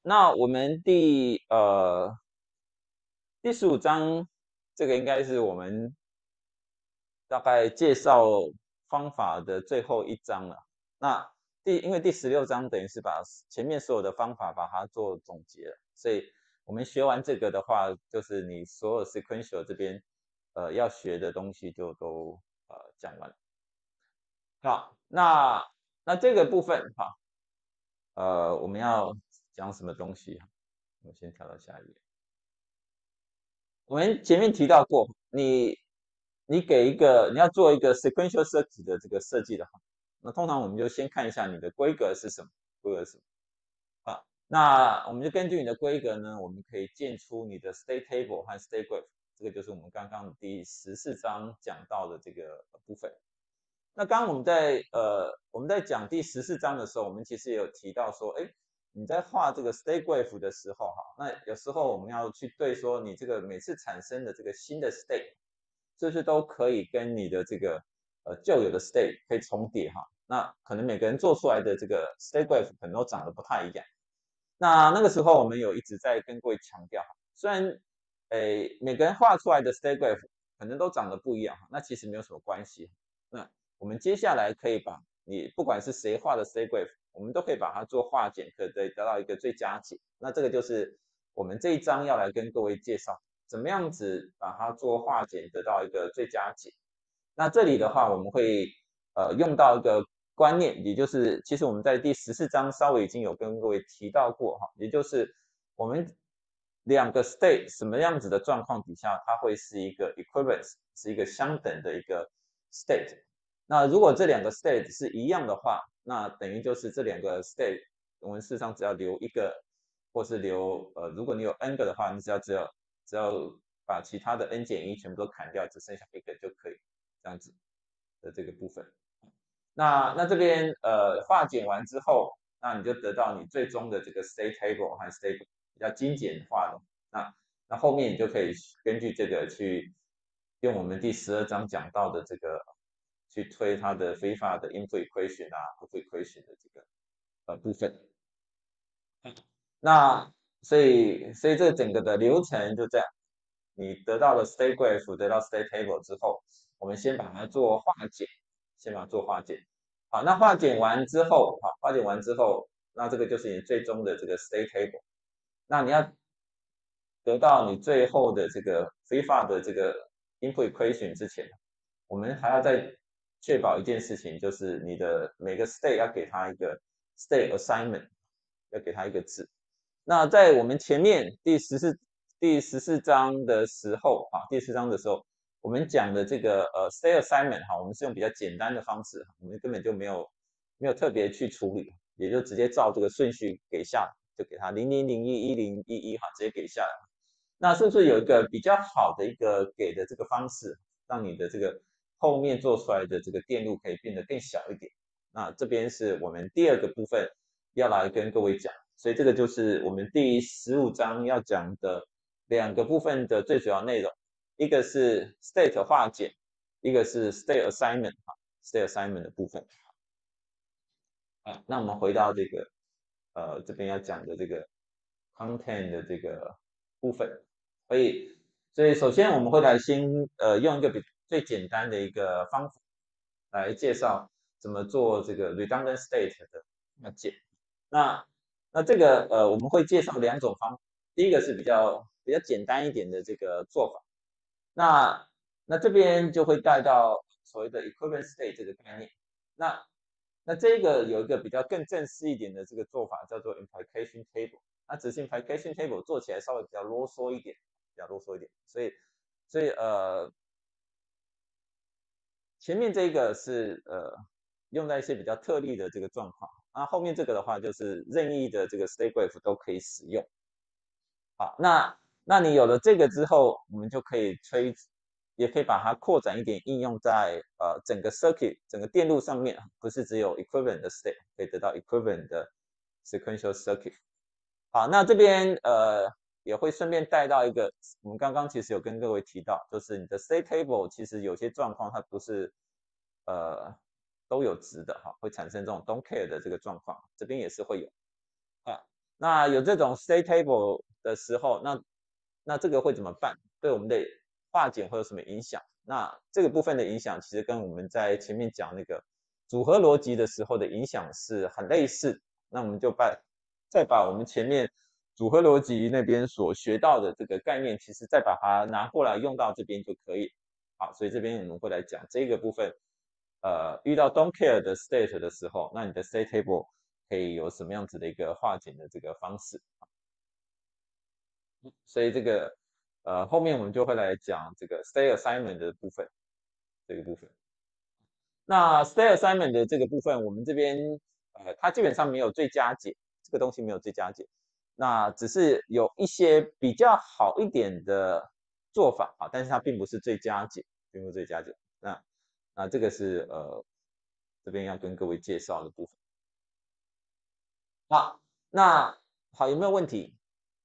那我们第15章，这个应该是我们大概介绍方法的最后一章了。那因为第16章等于是把前面所有的方法把它做总结了，所以我们学完这个的话，就是你所有 sequential 这边要学的东西就都讲完了。好，那这个部分哈，我们要讲什么东西？我们先跳到下一页。我们前面提到过，你要做一个 sequential circuit 的这个设计的话，那通常我们就先看一下你的规格是什么，规格是什么啊？那我们就根据你的规格呢，我们可以建出你的 state table 和 state graph，这个就是我们刚刚第14章讲到的这个部分。那刚刚我们在讲第14章的时候，我们其实也有提到说，哎，你在画这个 state graph 的时候，哈，那有时候我们要去对说你这个每次产生的这个新的 state，是不是都可以跟你的这个旧有的 state 可以重叠哈？那可能每个人做出来的这个 state graph 可能都长得不太一样。那个时候我们有一直在跟各位强调，虽然每个人画出来的 state graph 可能都长得不一样，那其实没有什么关系。那我们接下来可以把你不管是谁画的 state graph，我们都可以把它做化简，可以得到一个最佳解。那这个就是我们这一章要来跟各位介绍，怎么样子把它做化简，得到一个最佳解。那这里的话，我们会用到一个观念，也就是其实我们在第14章稍微已经有跟各位提到过哈，也就是我们两个 state 什么样子的状况底下，它会是一个 equivalence，是一个相等的一个 state。那如果这两个 state 是一样的话，那等于就是这两个 state，我们事实上只要留一个，或是如果你有 n 个的话，你只要把其他的 n 减一全部都砍掉，只剩下一个就可以。这样子的这个部分。那这边化简完之后，那你就得到你最终的这个 state table 和 state 比较精简化的。那后面你就可以根据这个去用我们第12章讲到的这个去推它的非法的 input equation 啊 output equation 的这个部分。那所以这整个的流程就这样，你得到了 state graph，得到 state table 之后，我们先把它做化简，先把它做化简。好，那化简完之后，好，化简完之后，那这个就是你最终的这个 state table。那你要得到你最后的这个非法的这个 input equation 之前，我们还要再确保一件事情，就是你的每个 state 要给它一个 state assignment，要给它一个字。那在我们前面第14章的时候啊，第14章的时候，我们讲的这个stay assignment 哈，我们是用比较简单的方式，我们根本就没有特别去处理，也就直接照这个顺序给下来，就给它00011011哈，直接给下来。那是不是有一个比较好的一个给的这个方式，让你的这个后面做出来的这个电路可以变得更小一点？那这边是我们第二个部分要来跟各位讲。所以这个就是我们第15章要讲的两个部分的最主要内容，一个是 state 化简，一个是 state assignment 哈，state assignment 的部分。那我们回到这个这边要讲的这个 content 的这个部分，所以首先我们会来先用一个最简单的一个方法来介绍怎么做这个 redundant state 的化简。那这个我们会介绍两种方法，第一个是比较简单一点的这个做法。那这边就会带到所谓的 equivalent state 这个概念。那这个有一个比较更正式一点的这个做法，叫做 implication table。那只是 implication table 做起来稍微比较啰嗦一点，比较啰嗦一点。所以前面这个是用在一些比较特例的这个状况，那后面这个的话就是任意的这个 state graph 都可以使用。好，那你有了这个之后，我们就可以也可以把它扩展一点，应用在整个 circuit 整个电路上面，不是只有 equivalent 的 state，可以得到 equivalent 的 sequential circuit。好，那这边也会顺便带到一个，我们刚刚其实有跟各位提到，就是你的 state table 其实有些状况它不是都有值的哈，会产生这种 don't care 的这个状况，这边也是会有啊。 那有这种 state table 的时候，那这个会怎么办？对我们的化简会有什么影响？那这个部分的影响，其实跟我们在前面讲那个组合逻辑的时候的影响是很类似。那我们就再把我们前面组合逻辑那边所学到的这个概念，其实再把它拿过来用到这边就可以。好，所以这边我们会来讲这个部分。遇到 don't care 的 state 的时候，那你的 state table 可以有什么样子的一个化简的这个方式？所以这个后面我们就会来讲这个 state assignment 的部分，这个部分。那 state assignment 的这个部分，我们这边它基本上没有最佳解，这个东西没有最佳解，那只是有一些比较好一点的做法啊，但是它并不是最佳解，并不是最佳解。那这个是这边要跟各位介绍的部分。好，那好，有没有问题？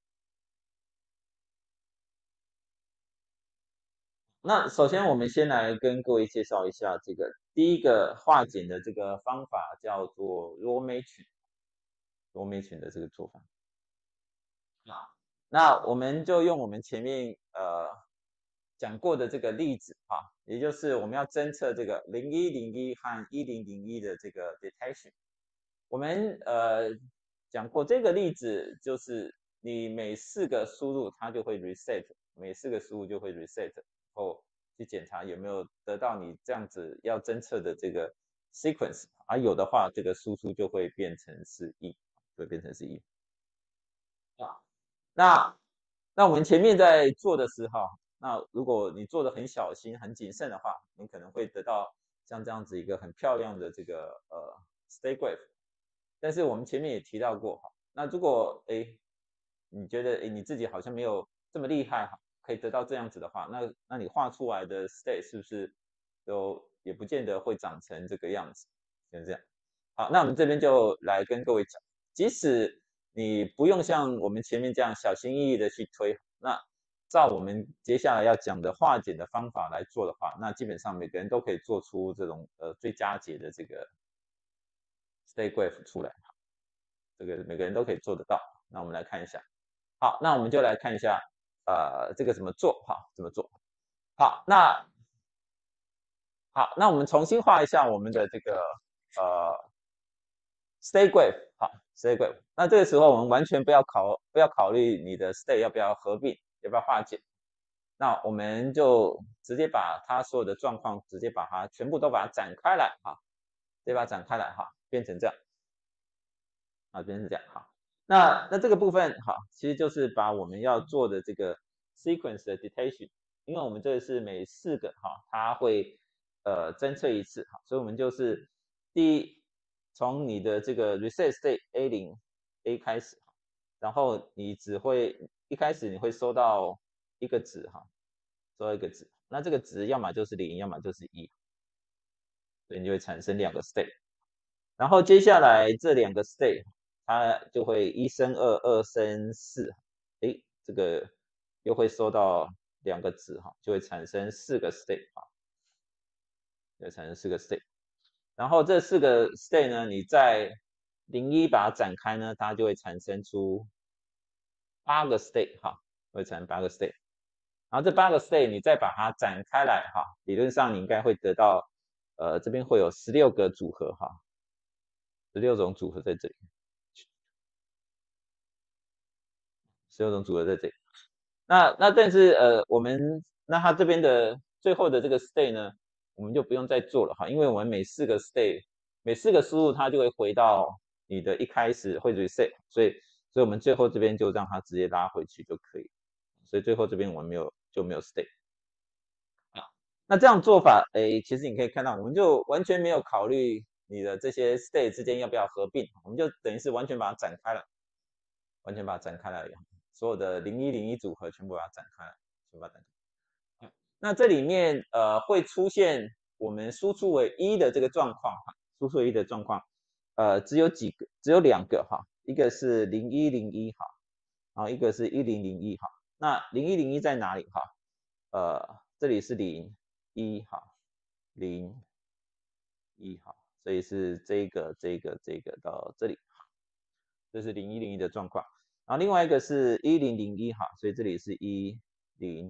那首先我们先来跟各位介绍一下这个第一个化简的这个方法，叫做 raw matching，raw matching 的这个做法。那我们就用我们前面讲过的这个例子啊，也就是我们要侦测这个0101和1001的这个 detection。我们讲过这个例子，就是你每4个输入它就会 reset， 每4个输入就会 reset， 后去检查有没有得到你这样子要侦测的这个 sequence， 而有的话，这个输出就会变成是1，会变成是1。啊，那我们前面在做的时候，那如果你做的很小心、很谨慎的话，你可能会得到像这样子一个很漂亮的这个state graph。但是我们前面也提到过，那如果你觉得你自己好像没有这么厉害，可以得到这样子的话，那你画出来的 state 是不是也不见得会长成这个样子？就是这样。好，那我们这边就来跟各位讲，即使你不用像我们前面这样小心翼翼的去推，那照我们接下来要讲的化简的方法来做的话，那基本上每个人都可以做出这种最佳解的这个 state graph 出来，这个每个人都可以做得到。那我们来看一下，好，那我们就来看一下这个怎么做，怎么做？好，那我们重新画一下我们的这个state graph， 好 state graph。那这个时候我们完全不要考虑你的 state 要不要合并，要不要化简。那我们就直接把它所有的状况直接把它全部都把它展开来，直接把它展开来，变成这样，变成这样，那这个部分其实就是把我们要做的这个 sequence 的 detection， 因为我们这是每4个它会侦测一次，所以我们就是从你的这个 reset state A0 开始，然后你只会一开始你会收到一个值，收到一个值，那这个值要么就是0，要么就是1，所以你就会产生2个 state， 然后接下来这2个 state 它就会1升2， 2升4，这个又会收到2个值，就会产生4个 state， 就会产生4个 state。然后这4个 state 呢，你在01把它展开呢，它就会产生出8个 state， 会产生8个 state。然后这8个 state 你再把它展开来，理论上你应该会得到，这边会有16个组合，16种组合在这里，16种组合在这里。但是它这边的最后的这个 state 呢，我们就不用再做了，因为我们每4个 state 每4个输入它就会回到你的一开始会 reset， 所以我们最后这边就让它直接拉回去就可以。所以最后这边我们就没有 state。那这样做法，其实你可以看到，我们就完全没有考虑你的这些 state 之间要不要合并，我们就等于是完全把它展开了，完全把它展开来，所有的0101组合全部把它展开来，全部把它展开。那这里面会出现我们输出为1的这个状况，输出为1的状况，只有2个一个是0101然后一个是1001那0101在哪里这里是0 1 0 1所以是这个到这里， 这是0101的状况。然后另外一个是1001哈，所以这里是1001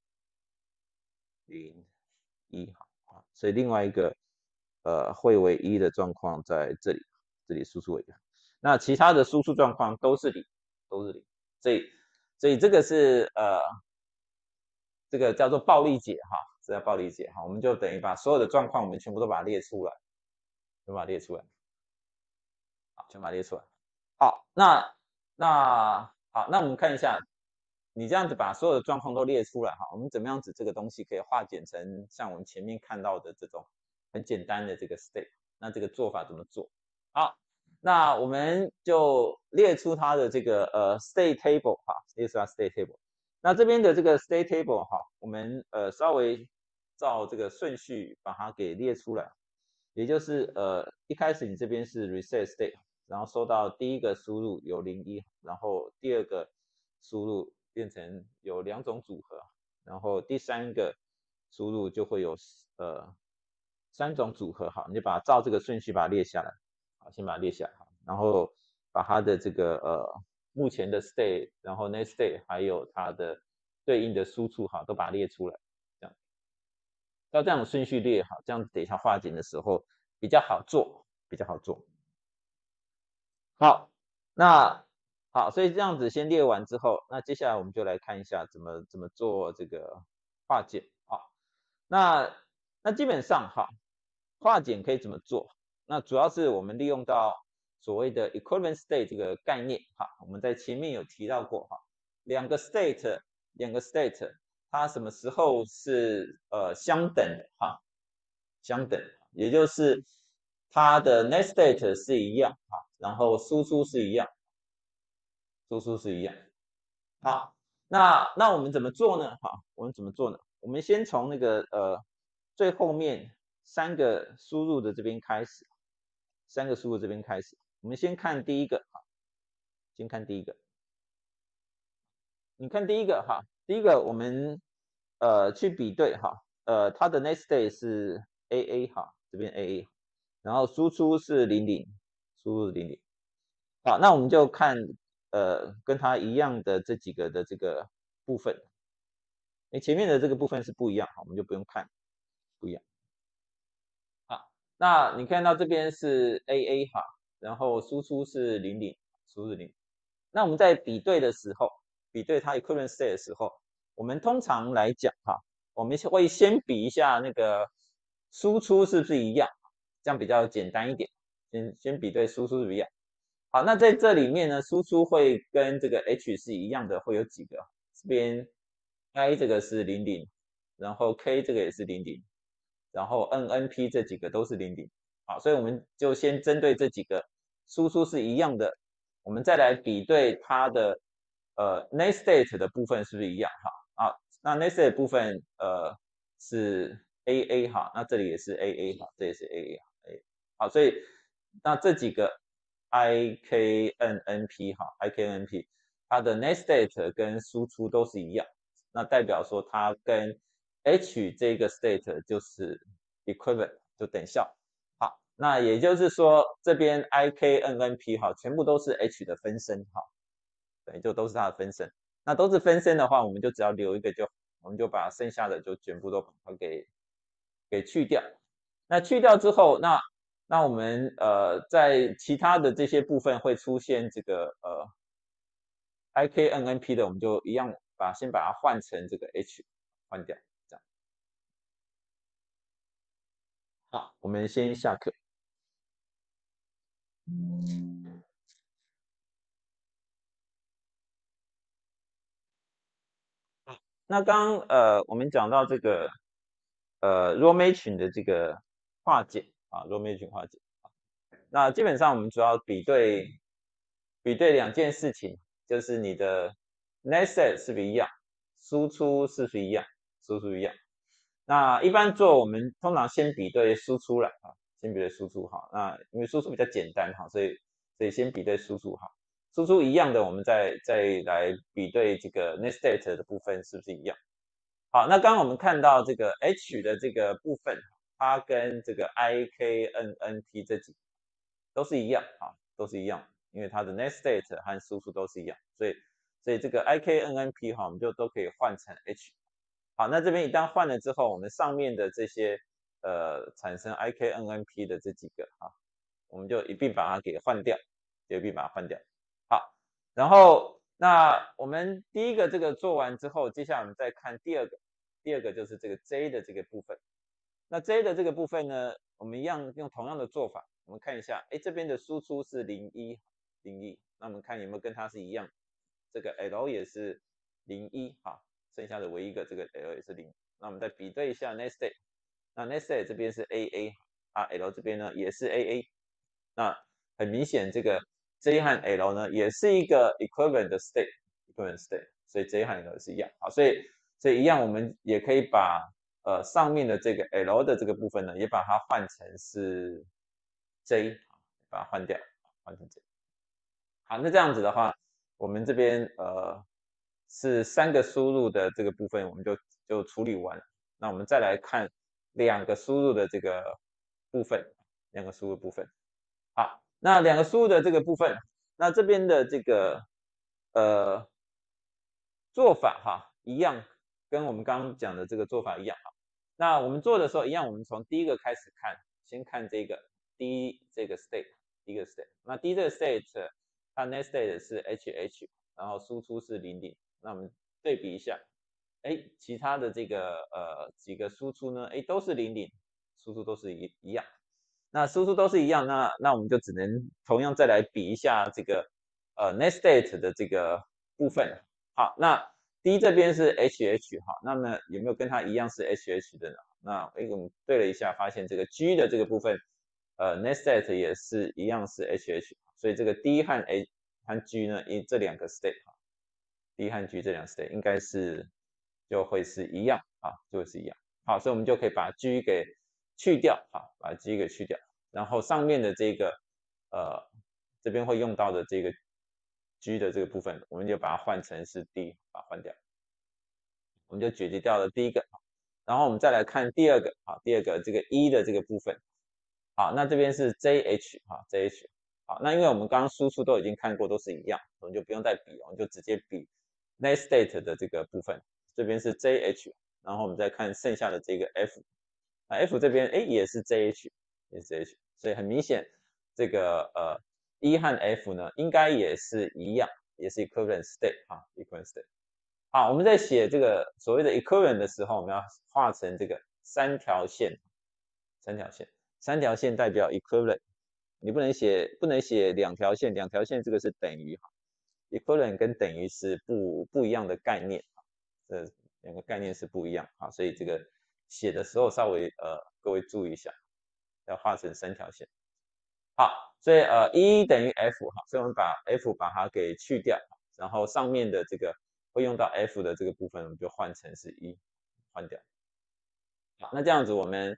哈，所以另外一个会为1的状况在这里，这里输出为1。那其他的输出状况都是0，都是0。所以这个是这个叫做暴力解哈，这叫暴力解哈。我们就等于把所有的状况我们全部都把它列出来，全部把它列出来，好，全部把它列出来。好，好，那我们看一下，你这样子把所有的状况都列出来哈，我们怎么样子这个东西可以化简成像我们前面看到的这种很简单的这个 state？ 那这个做法怎么做？好，那我们就列出它的这个state table 哈，列出它 state table。那这边的这个 state table 哈，我们稍微照这个顺序把它给列出来，也就是一开始你这边是 reset state。然后收到第一个输入有01，然后第二个输入变成有2种组合，然后第三个输入就会有3种组合，好，你就把它照这个顺序把它列下来，好，先把它列下来，好，然后把它的这个目前的 state， 然后 next state， 还有它的对应的输出，好，都把它列出来，这样，照这样的顺序列好，这样子等一下化简的时候比较好做，比较好做。好，那好，所以这样子先列完之后，那接下来我们就来看一下怎么做这个化简。好，那基本上哈，化简可以怎么做？那主要是我们利用到所谓的 equivalent state 这个概念哈，我们在前面有提到过哈，两个 state 它什么时候是相等的哈，相等，也就是它的 next state 是一样哈，然后输出是一样，好，那我们怎么做呢？好，我们怎么做呢？我们先从那个最后面3个输入的这边开始，3个输入这边开始，我们先看第一个，先看第一个。你看第一个哈，第一个我们去比对哈，它的 next state 是 AA 哈，这边 AA， 然后输出是00，输入是00。好，那我们就看跟它一样的这几个的这个部分，前面的这个部分是不一样，好，我们就不用看，不一样。好，那你看到这边是 AA 哈，然后输出是00，输入是0。那我们在比对的时候，比对它 equivalent state 的时候，我们通常来讲哈，我们会先比一下那个输出是不是一样，这样比较简单一点。先比对输出是不是一样。好，那在这里面呢，输出会跟这个 H 是一样的，会有几个？这边 I 这个是00，然后 K 这个也是00，然后 NNP 这几个都是00。好，所以我们就先针对这几个输出是一样的，我们再来比对它的next state 的部分是不是一样？哈，啊，那 next state 的部分是 AA 哈，那这里也是 AA 哈，这也是 AA 哈，好，所以那这几个 IKNNP 哈 ，IKNNP 它的 next state 跟输出都是一样，那代表说它跟 H 这个 state 就是 equivalent， 就等效。好，那也就是说这边 IKNNP 哈，全部都是 H 的分身哈，对，就都是它的分身。那都是分身的话，我们就只要留一个就好，我们就把剩下的就全部都把它给去掉。那去掉之后，那我们在其他的这些部分会出现这个IKNNP 的，我们就一样先把它换成这个 H， 换掉，这样。好，我们先下课。那刚我们讲到这个raw matching 的这个化简啊 raw matching 化简。那基本上我们主要比对2件事情，就是你的 next state 是不是一样，输出是不是一样，输出一样。那一般做我们通常先比对输出了啊，先比对输出哈。那因为输出比较简单哈，所以先比对输出哈。输出一样的，我们再来比对这个 next state 的部分是不是一样。好，那刚刚我们看到这个 H 的这个部分，它跟这个 IKNNP 这几个都是一样啊，都是一样。 因为它的 next state 和输出都是一样，所以这个 IKNNP 哈，我们就都可以换成 H。好，那这边一旦换了之后，我们上面的这些产生 IKNNP 的这几个哈，我们就一并把它给换掉，就一并把它换掉。好，然后那我们第一个这个做完之后，接下来我们再看第二个，第二个就是这个 J 的这个部分。那 J 的这个部分呢，我们一样用同样的做法，我们看一下，哎，这边的输出是01，那我们看有没有跟它是一样，这个 L 也是01，好，剩下的唯一一个这个 L 也是0，那我们再比对一下 next state，那 next state 这边是 AA，啊 L 这边呢也是 AA，那很明显这个 J 和 L 呢也是一个 equivalent state，所以 J 和 L 是一样，好，所以一样我们也可以把上面的这个 L 的这个部分呢，也把它换成是 J， 把它换掉，换成 J。好，那这样子的话，我们这边是3个输入的这个部分，我们就处理完了。那我们再来看2个输入的这个部分，2个输入部分。好，那2个输入的这个部分，那这边的这个呃做法哈，一样，跟我们刚刚讲的这个做法一样哈。那我们做的时候一样，我们从第一个开始看，先看这个第一这个 state， 第一个 state。那第一个 state， 它 next state 是 HH， 然后输出是00。那我们对比一下，哎，其他的这个几个输出呢，哎都是00，输出都是一样。那输出都是一样，那我们就只能同样再来比一下这个next state 的这个部分。好，那 D 这边是 HH 哈，那么有没有跟它一样是 HH 的呢？那我们对了一下，发现这个 G 的这个部分，next state 也是一样是 HH，所以这个 D 和 A 和 G 呢，这2个 state 哈，D 和 G 这2个 state 应该是就会是一样啊，就会是一样。好，所以我们就可以把 G 给去掉，好，把 G 给去掉，然后上面的这个这边会用到的这个 G 的这个部分，我们就把它换成是 D， 把它换掉，我们就解决掉了第一个，然后我们再来看第二个，好，第二个这个 E 的这个部分，好，那这边是 JH， 哈 JH， 好，那因为我们刚刚输出都已经看过，都是一样，我们就不用再比，我们就直接比 next state 的这个部分，这边是 JH， 然后我们再看剩下的这个 F， 那 F 这边也是 JH， 也是 JH， 所以很明显这个E 和 F 呢应该也是一样，也是 equivalent state 啊 equivalent state。好，我们在写这个所谓的 equivalent 的时候，我们要画成这个3条线，三条线代表 equivalent， 你不能写2条线，2条线这个是等于，equivalent 跟等于是不一样的概念，这2个概念是不一样啊，所以这个写的时候稍微各位注意一下，要画成3条线。好，所以E 等于 F 哈，所以我们把 F 把它给去掉，然后上面的这个会用到 F 的这个部分，我们就换成是1，换掉。好，那这样子我们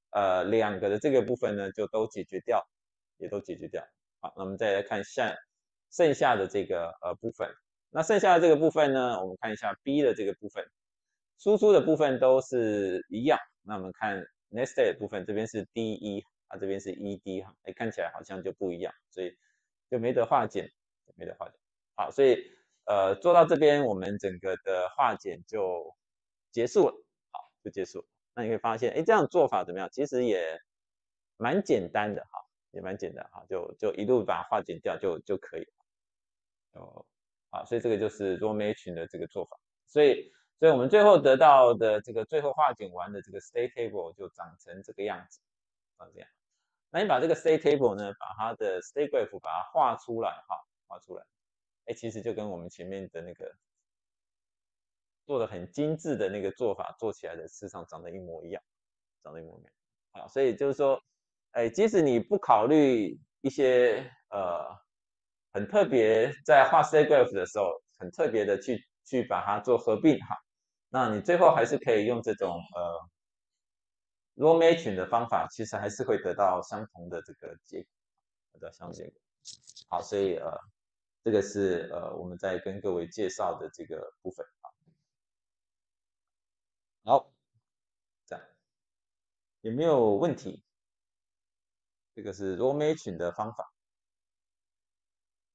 2个的这个部分呢就都解决掉，也都解决掉。好，那我们再来看剩下的这个部分。那剩下的这个部分呢，我们看一下 B 的这个部分，输出的部分都是一样。那我们看 next state 的部分，这边是 D1，啊这边是 ED 哈，看起来好像就不一样，所以就没得化简，没得化简。好，所以做到这边，我们整个的化简就结束了，好，就结束了。那你会发现，哎，这样做法怎么样？其实也蛮简单的哈，也蛮简单哈，就一路把它化简掉就可以了。哦，好，所以这个就是 raw matching 的这个做法。所以我们最后得到的这个最后化简完的这个 state table 就长成这个样子，长这样。那你把这个 state table 呢，把它的 state graph 把它画出来哈，画出来，哎，其实就跟我们前面的那个做的很精致的那个做法做起来的，事实上长得一模一样，长得一模一样。好，所以就是说，哎，即使你不考虑一些很特别，在画 state graph 的时候，很特别的去把它做合并哈，那你最后还是可以用这种raw matching 的方法，其实还是会得到相同的这个结果，得到相同结果。好，所以这个是我们在跟各位介绍的这个部分。好，这样有没有问题？这个是 raw matching 的方法。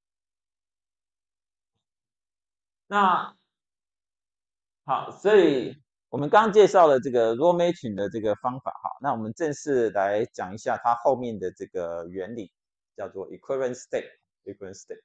那好，所以我们刚刚介绍了这个 raw matching 的这个方法，好，那我们正式来讲一下它后面的这个原理，叫做 equivalent state。equivalent state。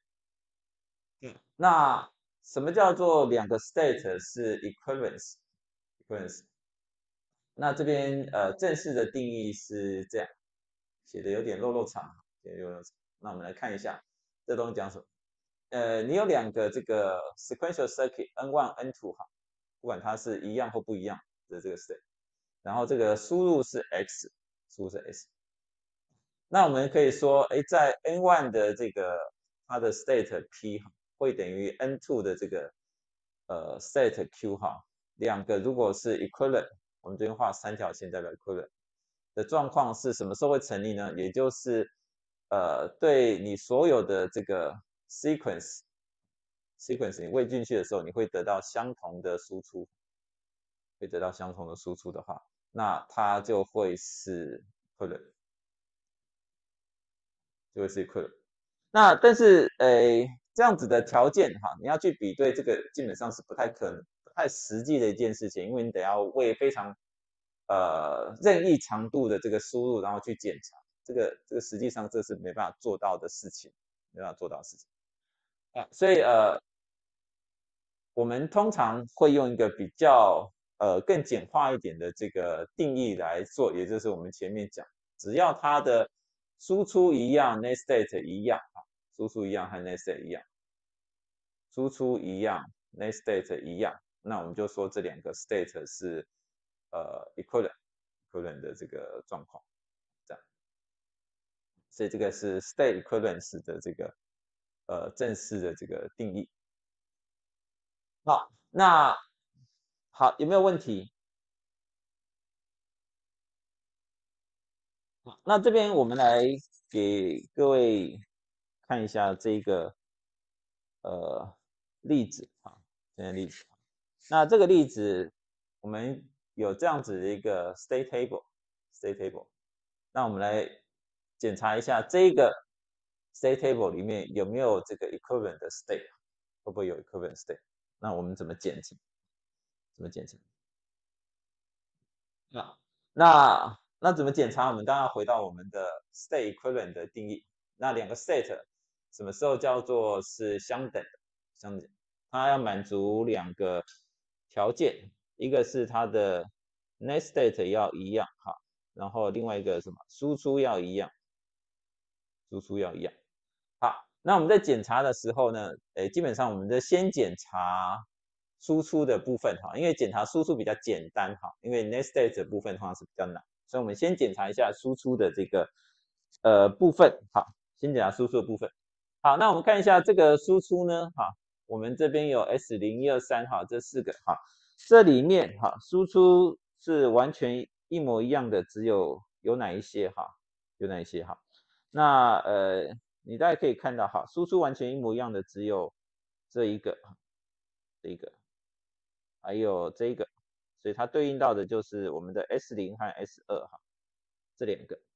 那什么叫做两个 state 是 equivalence？equivalence。那这边正式的定义是这样，写的有点漏长，写得有点长。那我们来看一下这东西讲什么。你有两个这个 sequential circuit N1、N2 哈，不管它是一样或不一样的这个 state，然后这个输入是 x， 输入是 s。那我们可以说，哎，在 N1 的这个它的 state p 会等于 N2 的这个state q 哈，两个如果是 equivalent， 我们这边画三条线代表 equivalent 的状况是什么时候会成立呢？也就是对你所有的这个 sequence 你喂进去的时候，你会得到相同的输出，会得到相同的输出的话，那它就会是 equivalent， 就会是 equivalent。那但是这样子的条件哈，你要去比对这个基本上是不太可能、不太实际的一件事情，因为你得要为非常任意长度的这个输入，然后去检查，这个实际上这是没办法做到的事情，没办法做到的事情啊。所以我们通常会用一个比较更简化一点的这个定义来做，也就是我们前面讲，只要它的输出一样 ，next state 一样啊，输出一样和 next state 一样，输出一样 ，next state 一样，那我们就说这两个 state 是equivalent 的这个状况，这样，所以这个是 state equivalence 的这个正式的这个定义。好，那好，有没有问题？那这边我们来给各位看一下这个例子啊，这个例子。那这个例子我们有这样子的一个 state table。那我们来检查一下这个 state table 里面有没有这个 equivalent 的 state， 会不会有 equivalent state？ 那我们怎么检查？怎么检查？那怎么检查？我们当然回到我们的 state equivalent 的定义。那两个 state 什么时候叫做是相等的？相等，它要满足两个条件，一个是它的 next state 要一样哈，然后另外一个什么输出要一样，输出要一样。好，那我们在检查的时候呢，基本上我们就先检查输出的部分哈，因为检查输出比较简单哈，因为 next state 的部分通常是比较难，所以我们先检查一下输出的这个部分，好，先检查输出的部分。好，那我们看一下这个输出呢，哈，我们这边有 S0123哈，这四个哈，这里面哈输出是完全一模一样的，只有哪一些哈？有哪一些哈？那你大家可以看到哈，输出完全一模一样的只有这一个，这一个，还有这一个，所以它对应到的就是我们的 S0和 S2哈，这两个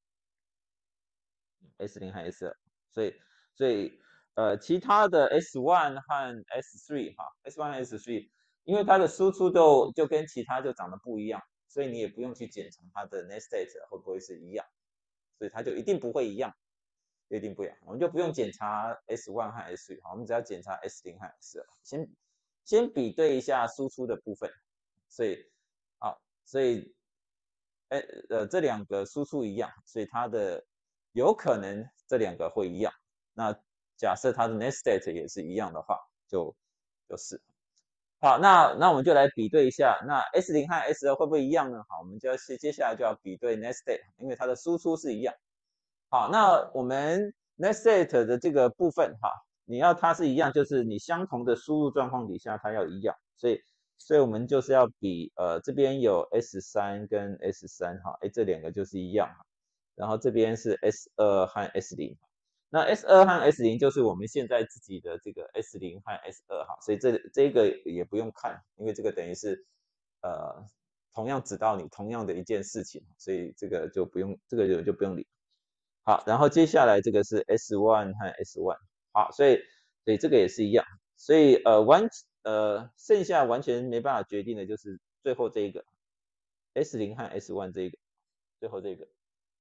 S0和 S2，所以其他的 S1和 S3哈，S1 和 S3，因为它的输出就跟其他就长得不一样，所以你也不用去检查它的 next state 会不会是一样，所以它就一定不会一样。一定不一样，我们就不用检查 S1 和 S3， 好，我们只要检查 S0和 S2，先比对一下输出的部分，所以好，所以这两个输出一样，所以它的有可能这两个会一样。那假设它的 next state 也是一样的话，就是好，那我们就来比对一下，那 S0和 S2会不会一样呢？好，我们就要接下来就要比对 next state， 因为它的输出是一样。好，那我们 next state 的这个部分哈，你要它是一样，就是你相同的输入状况底下它要一样，所以我们就是要比这边有 S3跟 S3哈，这两个就是一样，然后这边是 S2和 S0，那 S2和 S0就是我们现在自己的这个 S0和 S2哈，所以这个也不用看，因为这个等于是同样指到你同样的一件事情，所以这个就不用理。好，然后接下来这个是 S1 和 S1，好，所以这个也是一样，所以剩下完全没办法决定的就是最后这一个 S0和 S1这一个，最后这个，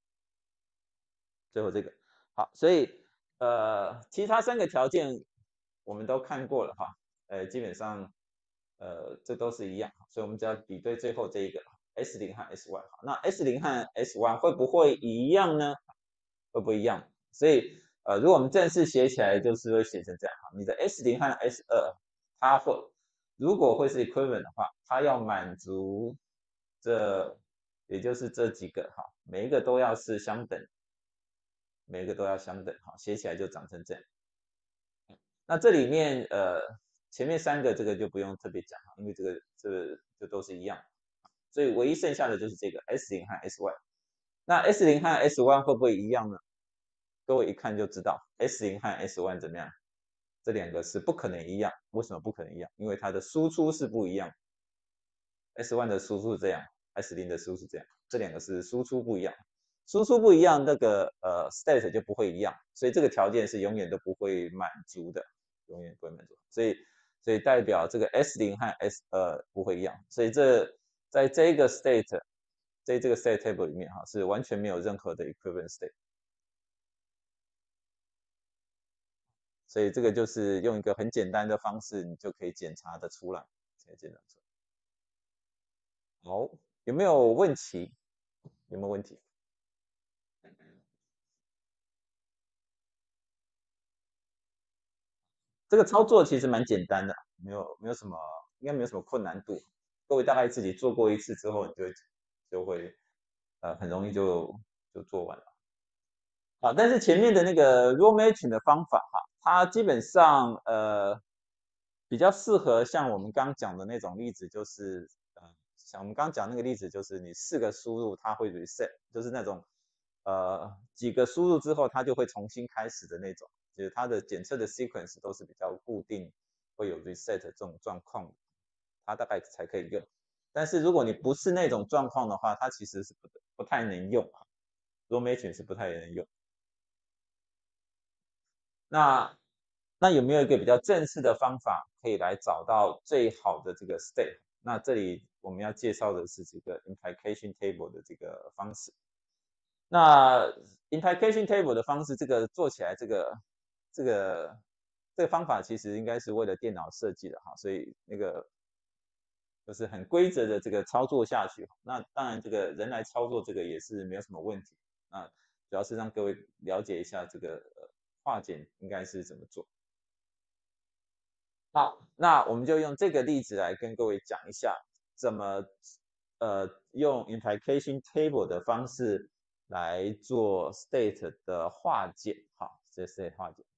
最后这个。好，所以其他三个条件我们都看过了哈，基本上这都是一样，所以我们只要比对最后这一个 S0和 S1。好，那 S0和 S1会不会一样呢？会不会一样？所以如果我们正式写起来，就是会写成这样哈，你的 S0和 S2，它会如果会是 equivalent 的话，它要满足这也就是这几个哈，每一个都要是相等，每一个都要相等，好，写起来就长成这样。那这里面前面三个这个就不用特别讲，因为这都是一样，所以唯一剩下的就是这个 S0和 S1。那 S0和 S1会不会一样呢？各位一看就知道 S0和 S1怎么样？这两个是不可能一样。为什么不可能一样？因为它的输出是不一样。S1的输出是这样，S0的输出是这样，这两个是输出不一样。输出不一样，那个state 就不会一样，所以这个条件是永远都不会满足的，永远不会满足。所以代表这个 S0和 S2不会一样，所以在这个 state 在这个 state table 里面哈是完全没有任何的 equivalent state。所以这个就是用一个很简单的方式，你就可以检查的出来，可以检查出来。好，有没有问题？有没有问题？这个操作其实蛮简单的，没有什么，应该没有什么困难度。各位大概自己做过一次之后，你就会很容易就做完了。啊，但是前面的那个 raw matching 的方法哈，它基本上比较适合像我们刚讲的那种例子，就是像我们刚讲那个例子，就是你4个输入它会 reset，就是那种几个输入之后它就会重新开始的那种，就是它的检测的 sequence 都是比较固定，会有 reset 这种状况，它大概才可以用。但是如果你不是那种状况的话，它其实是不太能用，raw matching 是不太能用。那有没有一个比较正式的方法可以来找到最好的这个 state？那这里我们要介绍的是这个 implication table 的这个方式。那 implication table 的方式，这个做起来这个这个方法其实应该是为了电脑设计的哈，所以那个就是很规则的这个操作下去。那当然这个人来操作这个也是没有什么问题。那主要是让各位了解一下这个化简应该是怎么做。好，那我们就用这个例子来跟各位讲一下，怎么用 implication table 的方式来做 state 的化简。好，这 state 化简。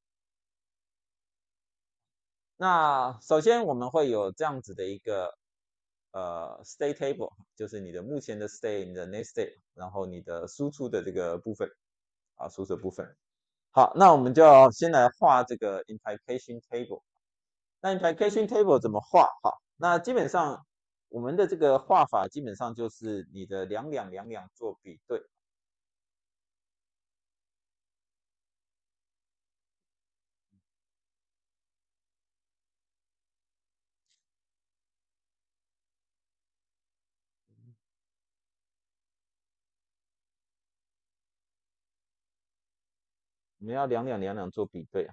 那首先我们会有这样子的一个state table，就是你的目前的 state，你的 next state，然后你的输出的这个部分啊，输出部分。好，那我们就要先来画这个 implication table。那 implication table 怎么画？好，那基本上我们的这个画法基本上就是你的两两做比对。我们要两两做比对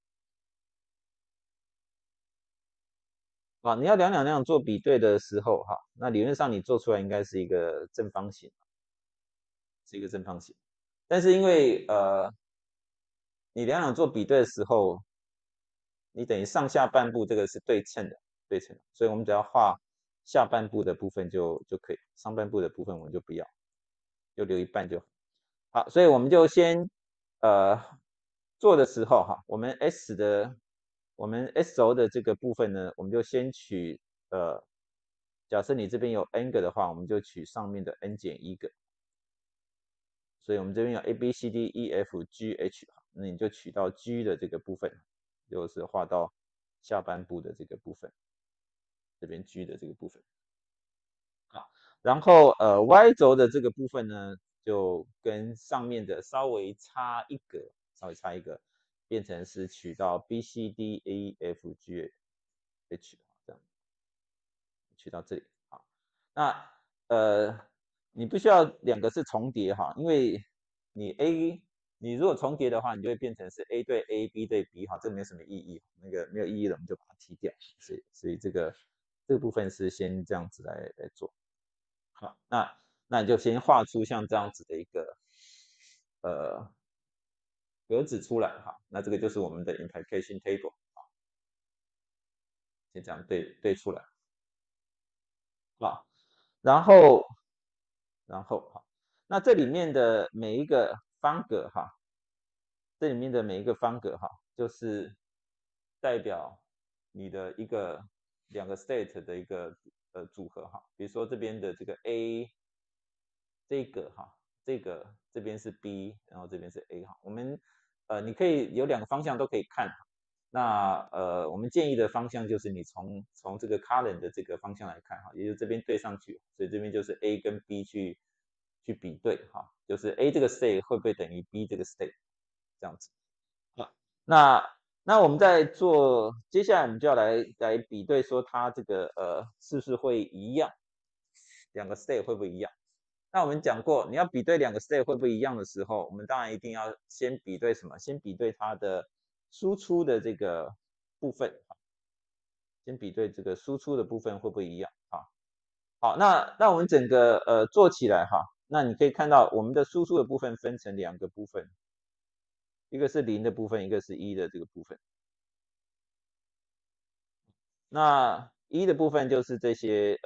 啊，你要两两做比对的时候哈，那理论上你做出来应该是一个正方形，是一个正方形。但是因为你两两做比对的时候，你等于上下半部这个是对称的，对称的，所以我们只要画下半部的部分就可以，上半部的部分我们就不要，就留一半就好。好，所以我们就先呃做的时候哈，我们 S 轴的这个部分呢，我们就先取假设你这边有 n 个的话，我们就取上面的 n 减1个。所以我们这边有 A B C D E F G H，那你就取到 G 的这个部分，就是画到下半部的这个部分，这边 G 的这个部分。好，然后Y 轴的这个部分呢，就跟上面的稍微差一格，稍微差一格，变成是取到 B C D E F G H 这样去到这里。好，那你不需要两个是重叠哈，因为你如果重叠的话，你就会变成是 A 对 A，B 对 B 哈，这没有什么意义，那个没有意义的我们就把它踢掉。所以这个部分是先这样子来做。好，那你就先画出像这样子的一个呃格子出来哈，那这个就是我们的 implication table， 先这样对出来。好，然后好，那这里面的每一个方格哈，这里面的每一个方格哈，就是代表你的两个 state 的一个组合哈。比如说这边的这个 A 这个哈，这边是 B， 然后这边是 A 哈。我们你可以有两个方向都可以看。那我们建议的方向就是你从这个 column 的这个方向来看哈，也就是这边对上去，所以这边就是 A 跟 B 去比对哈，就是 A 这个 state 会不会等于 B 这个 state 这样子。好，那我们在做，接下来我们就要来比对说它这个是不是会一样，两个 state 会不会一样？那我们讲过，你要比对两个 state 会不会一样的时候，我们当然一定要先比对什么？先比对它的输出的这个部分，先比对这个输出的部分会不会一样？好，那我们整个做起来哈，那你可以看到我们的输出的部分分成两个部分，一个是0的部分，一个是1的这个部分。那1的部分就是这些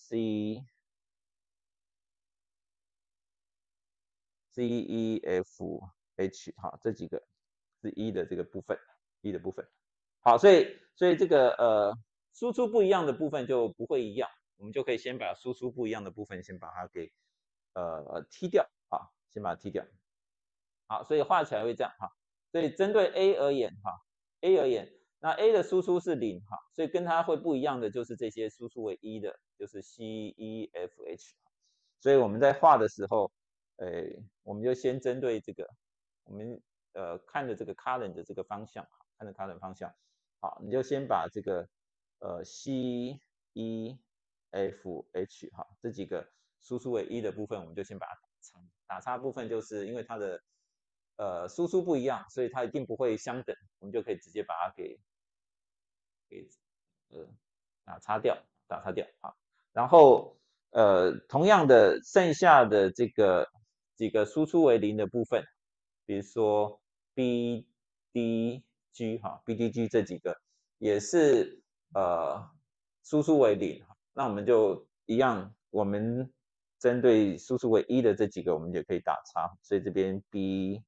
C、E、F、H 哈，这几个是1的这个部分，1的部分。好，所以这个输出不一样的部分就不会一样，我们就可以先把输出不一样的部分先把它给踢掉啊，先把它踢掉。好，所以画起来会这样哈。所以针对 A 而言哈，A 而言，那 A 的输出是0哈，所以跟它会不一样的就是这些输出为1的，就是 C、E、F、H。所以我们在画的时候，我们就先针对这个，我们看着这个 column 的这个方向，看着 column 方向，好，你就先把这个C、E、F、H 哈这几个输出为1的部分，我们就先把它打叉部分就是因为它的输出不一样，所以它一定不会相等，我们就可以直接把它给打叉掉，好，然后同样的剩下的这个几个输出为0的部分，比如说 BDG 哈 BDG 这几个也是输出为0，那我们就一样，我们针对输出为1的这几个，我们也可以打叉，所以这边 B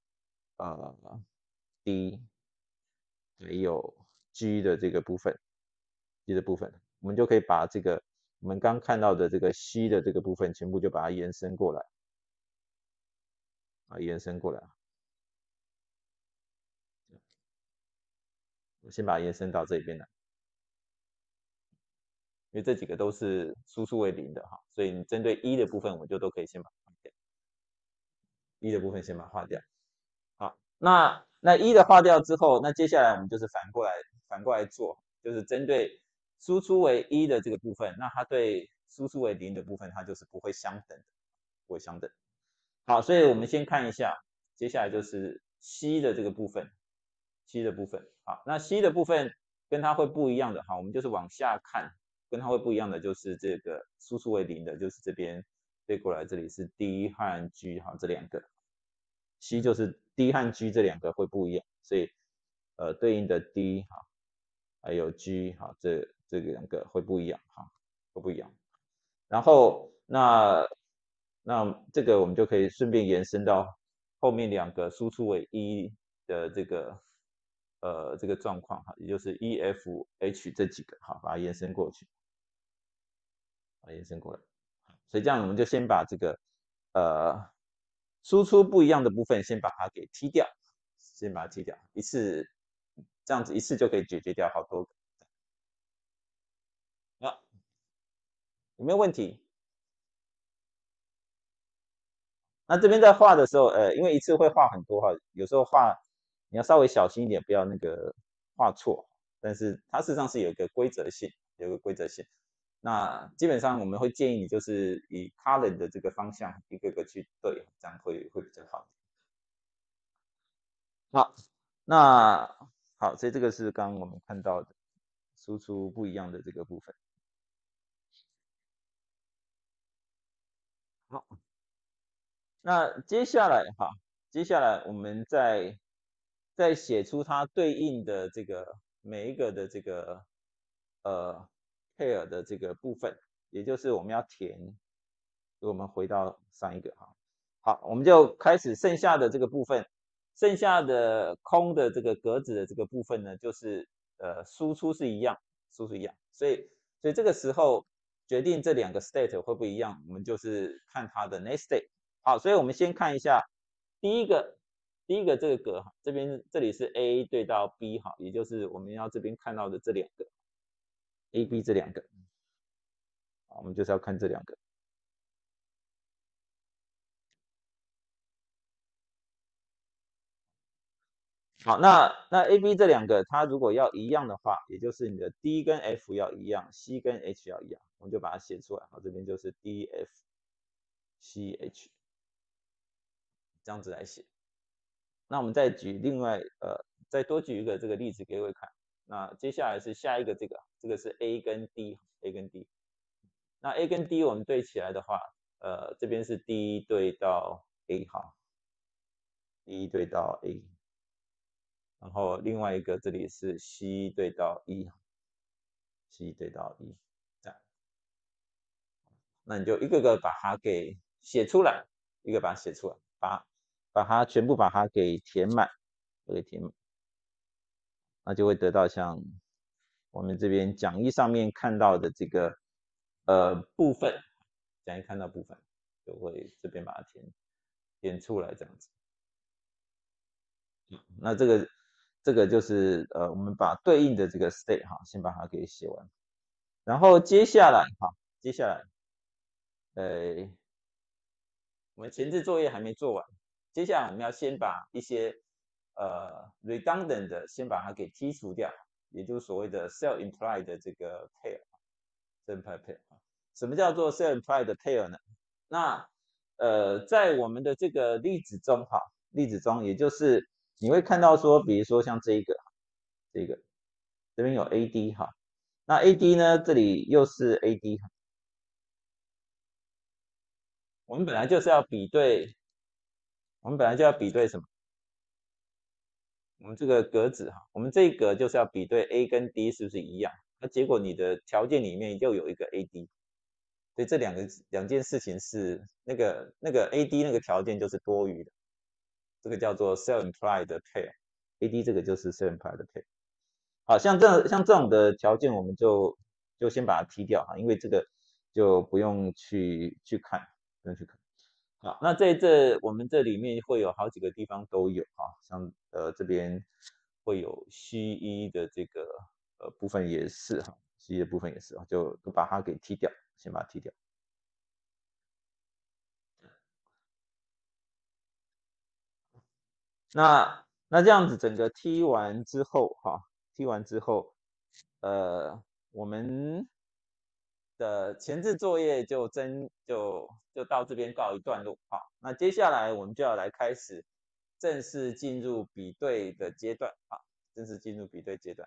D 还有 G 的这个部分，G 的部分，我们就可以把这个我们刚看到的这个 C 的这个部分全部就把它延伸过来，延伸过来。我先把它延伸到这边来，因为这几个都是输出为0的哈，所以你针对1的部分，我就都可以先把它划掉，1的部分先把它划掉。好，那1的划掉之后，那接下来我们就是反过来做，就是针对输出为1的这个部分，那它对输出为0的部分，它就是不会相等的，不会相等。好，所以我们先看一下，接下来就是 C 的这个部分，C 的部分。好，那 C 的部分跟它会不一样的，好，我们就是往下看，跟它会不一样的就是这个输出为0的，就是这边对过来，这里是 D 和 G 好这两个。C 就是 D 和 G 这两个会不一样，所以对应的 D 哈，还有 G 哈，这两个会不一样哈，会不一样。然后那这个我们就可以顺便延伸到后面两个输出为1的这个状况哈，也就是 E、F、H 这几个哈，把它延伸过去，把它延伸过来。所以这样我们就先把这个输出不一样的部分先把它给踢掉，先把它踢掉，这样子一次就可以解决掉好多个。好，有没有问题？那这边在画的时候，因为一次会画很多哈，有时候画你要稍微小心一点，不要那个画错。 但是它事实上是有一个规则性，有一个规则性。那基本上我们会建议你就是以 color 的这个方向一个个去对，这样会比较好。好，那好，所以这个是刚刚我们看到的输出不一样的这个部分。好，那接下来哈，接下来我们再写出它对应的这个每一个的这个pair 的这个部分，也就是我们要填。我们回到上一个哈，好，我们就开始剩下的这个部分，剩下的空的这个格子的这个部分呢，就是输出是一样，输出一样，所以这个时候决定这两个 state 会不会一样，我们就是看它的 next state。好，所以我们先看一下第一个这个格哈，这里是 A 对到 B 哈，也就是我们要这边看到的这两个 A、B 这两个，好，我们就是要看这两个。好，那 A、B 这两个，它如果要一样的话，也就是你的 D 跟 F 要一样，C 跟 H 要一样，我们就把它写出来。好，这边就是 D、F、C、H 这样子来写。那我们再举另外再多举一个这个例子给各位看。那接下来是下一个这个是 A 跟 D，A 跟 D。那 A 跟 D 我们对起来的话，这边是 D 对到 A 哈，D 对到 A。然后另外一个这里是 C 对到 E，C 对到 E，这样，那你就一个个把它给写出来，一个把它写出来，把它全部把它给填满，给填满，那就会得到像我们这边讲义上面看到的这个部分，讲义看到部分就会这边把它填出来这样子。那这个就是我们把对应的这个 state 哈，先把它给写完。然后接下来哈，接下来我们前置作业还没做完，接下来我们要先把一些redundant 的先把它给剔除掉，也就是所谓的 self-implied 的这个 pair，self-implied pair。什么叫做 self-implied 的 pair 呢？那在我们的这个例子中哈，例子中也就是你会看到说，比如说像这个这边有 AD 哈，那 AD 呢这里又是 AD 哈，我们本来就是要比对，我们本来就要比对什么？我们这个格子哈，我们这一格就是要比对 A 跟 D 是不是一样？那结果你的条件里面又有一个 AD，所以这两件事情是那个 AD 那个条件就是多余的，这个叫做 self-implied pair，AD 这个就是 self-implied pair。好，像这种的条件，我们就先把它踢掉哈，因为这个就不用去看，不用去看。好，那我们这里面会有好几个地方都有哈，像这边会有 C1的这个部分也是哈，C1的部分也是啊，就把它给踢掉，先把它踢掉。那这样子整个踢完之后哈，踢完之后，我们的前置作业就到这边告一段落。好，那接下来我们就要来开始正式进入比对的阶段。好，正式进入比对阶段，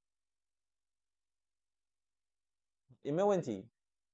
有没有问题？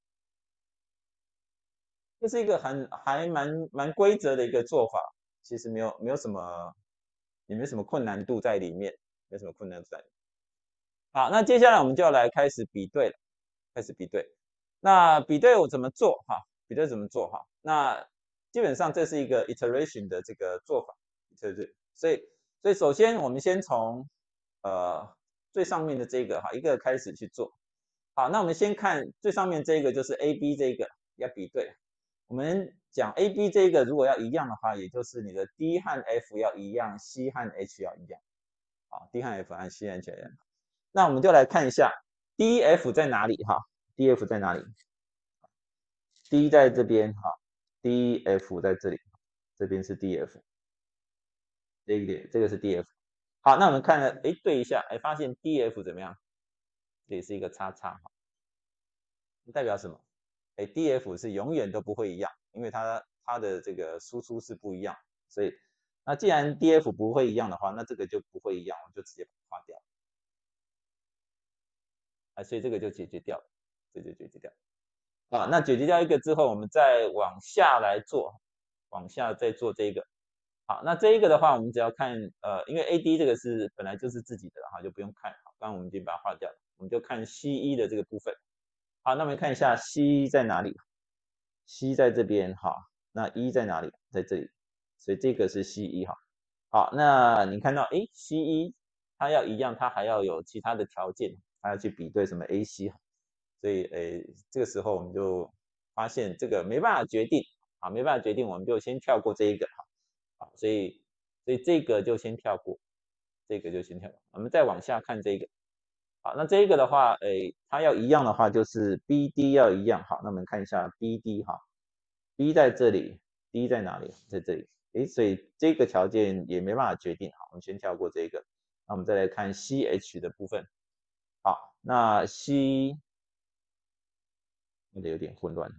这是一个还蛮规则的一个做法，其实没有什么也没什么困难度在里面，没什么困难度在里面。好，那接下来我们就要来开始比对了，开始比对。那比对我怎么做哈？比对怎么做哈？那基本上这是一个 iteration 的这个做法，对不对？所以首先我们先从最上面的这个哈一个开始去做。好，那我们先看最上面这个就是 AB 这个要比对。我们讲 AB 这个如果要一样的话，也就是你的 D 和 F 要一样，C 和 H 要一样。啊 D 和 F 和 C 和 H 要一样。那我们就来看一下 DF 在哪里哈？DF 在哪里？D 在这边哈，DF 在这里，这边是 DF，这个是 DF。 好，那我们看了，哎，对一下，哎，发现 DF 怎么样？这也是一个叉叉，代表什么？哎，DF 是永远都不会一样，因为它的这个输出是不一样，所以那既然 DF 不会一样的话，那这个就不会一样，我就直接把它划掉，啊，所以这个就解决掉了，这就解决掉。啊，那解决掉一个之后，我们再往下来做，往下再做这个。好，那这一个的话，我们只要看，因为 AD 这个是本来就是自己的哈，就不用看。好，刚刚我们已经把它划掉了，我们就看 C1 的这个部分。好，那我们看一下 C 在哪里？C 在这边哈，那一在哪里？在这里，所以这个是 C1哈。好，那你看到，诶 C1 它要一样，它还要有其他的条件，它要去比对什么 AC 所以，这个时候我们就发现这个没办法决定啊，没办法决定，我们就先跳过这一个好，所以这个就先跳过，这个就先跳过，我们再往下看这个，好，那这一个的话，它要一样的话，就是 BD 要一样，好，那我们看一下 BD 哈，B 在这里，D 在哪里？在这里，所以这个条件也没办法决定，好，我们先跳过这个，那我们再来看 CH 的部分，好，那 C 有点混乱。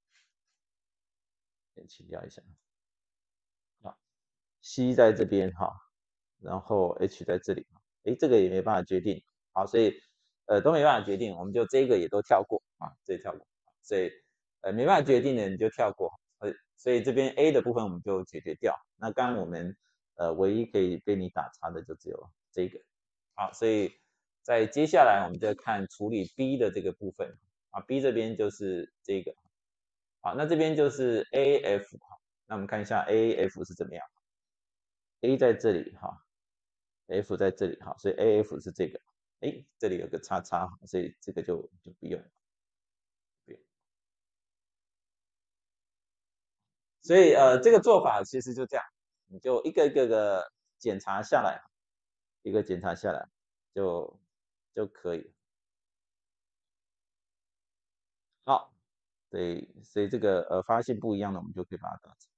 先清掉一下。啊，C 在这边哈，然后 H 在这里，这个也没办法决定，好，所以都没办法决定，我们就这个也都跳过啊，这跳过，所以没办法决定的你就跳过，所以这边 A 的部分我们就解决掉。那刚刚我们唯一可以被你打叉的就只有这个，好，所以在接下来我们再看处理 B 的这个部分啊，B 这边就是这个，好，那这边就是 AF。那我们看一下 AF 是怎么样，A 在这里哈，F 在这里哈，所以 AF 是这个，这里有个叉叉，所以这个就不用，不用。所以这个做法其实就这样，你就一个一个的检查下来，一个检查下来就可以。好，所以这个发现不一样的，我们就可以把它打成。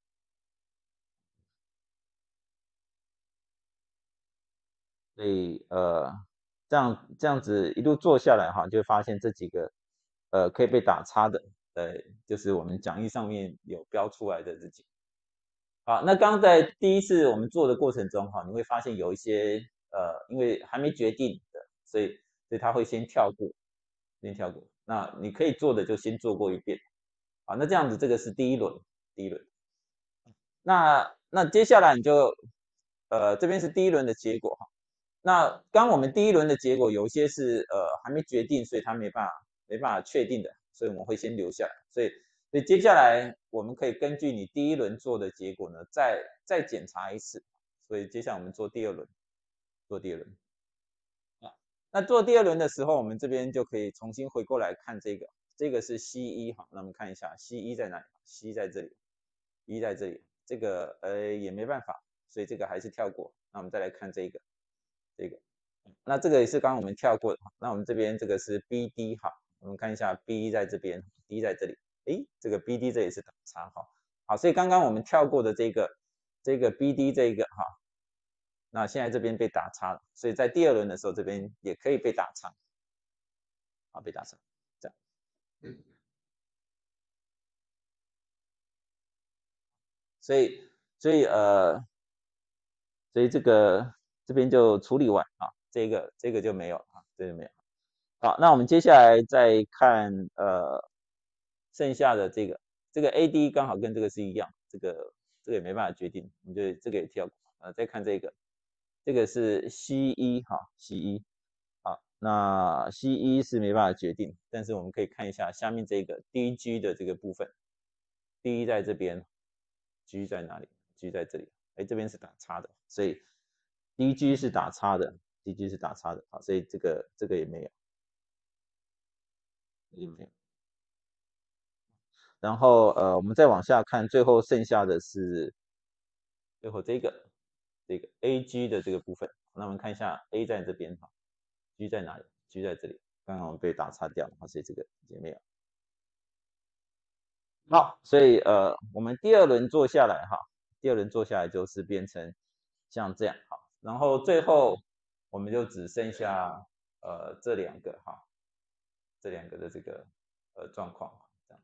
所以这样子一路做下来哈，就会发现这几个可以被打叉的，就是我们讲义上面有标出来的这几个。好，那刚在第一次我们做的过程中哈，你会发现有一些因为还没决定的，所以他会先跳过，先跳过。那你可以做的就先做过一遍。好，那这样子这个是第一轮，第一轮。那接下来你就这边是第一轮的结果哈。那刚我们第一轮的结果有一些是还没决定，所以他没办法确定的，所以我们会先留下来。所以接下来我们可以根据你第一轮做的结果呢，再检查一次。所以接下来我们做第二轮，做第二轮。啊，那做第二轮的时候，我们这边就可以重新回过来看这个，这个是 C1 哈，那我们看一下 C1 在哪里？C 在这里，E 在这里，这个也没办法，所以这个还是跳过。那我们再来看这个，这个。那这个也是刚刚我们跳过的，那我们这边这个是 BD 哈，我们看一下 B 在这边，D 在这里，这个 BD 这里是打叉哈，好，所以刚刚我们跳过的这个 BD 这一个哈，那现在这边被打叉了，所以在第二轮的时候这边也可以被打叉，好，被打叉，这样，所以所以所以这边就处理完啊，这个就没有啊，这个没有。好，那我们接下来再看剩下的这个 AD 刚好跟这个是一样，这个也没办法决定，我们就这个也跳过，再看这个是 C1 哈，C1 好，那 C1 是没办法决定，但是我们可以看一下下面这个 DG 的这个部分，D 在这边，G 在哪里？G 在这里，这边是打叉的，所以 DG 是打叉的，DG 是打叉的，好，所以这个也没有。然后我们再往下看，最后剩下的是最后这个 AG 的这个部分。那我们看一下 A 在这边哈，G 在哪里？G 在这里，刚刚我们被打叉掉了，所以这个也没有。好，所以我们第二轮做下来哈，第二轮做下来就是变成像这样哈。 然后最后我们就只剩下这两个哈，这两个的这个状况这样。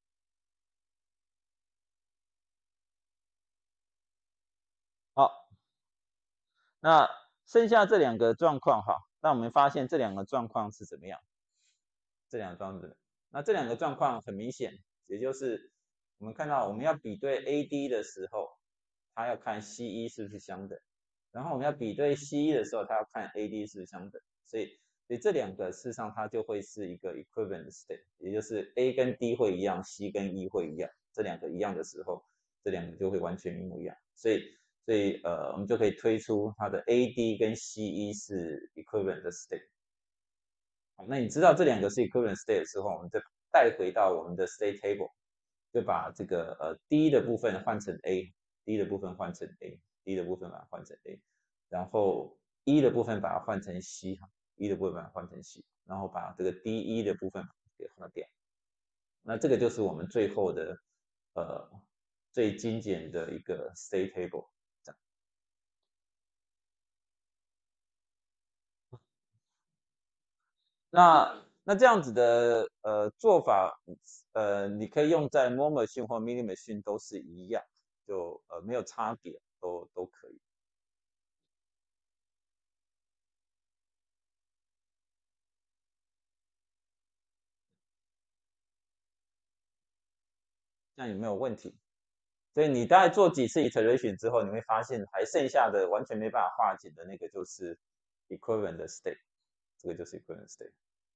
好，那剩下这两个状况哈，那我们发现这两个状况是怎么样？这两个状况，那这两个状况很明显，也就是我们看到我们要比对 AD 的时候，它要看 CE 是不是相等，然后我们要比对 CE 的时候，它要看 AD 是不是相等，所以这两个事实上它就会是一个 equivalent state，也就是 A 跟 D 会一样，C 跟 E 会一样，这两个一样的时候，这两个就会完全一模一样，所以我们就可以推出它的 AD 跟 CE 是 equivalent state。好，那你知道这两个是 equivalent state 之后，我们再带回到我们的 state table，就把这个D 的部分换成 A，D 的部分换成 A，D 的部分把它换成 A，然后 E 的部分把它换成 C，E 的部分把它换成 C，然后把这个 DE 的部分给划掉。那这个就是我们最后的呃最精简的一个 state table。那这样子的做法，你可以用在 more machine 或 mini machine 都是一样，就没有差别，都可以。这样有没有问题？所以你大概做几次 iteration 之后，你会发现还剩下的完全没办法化解的那个就是 equivalent state，这个就是 equivalent state。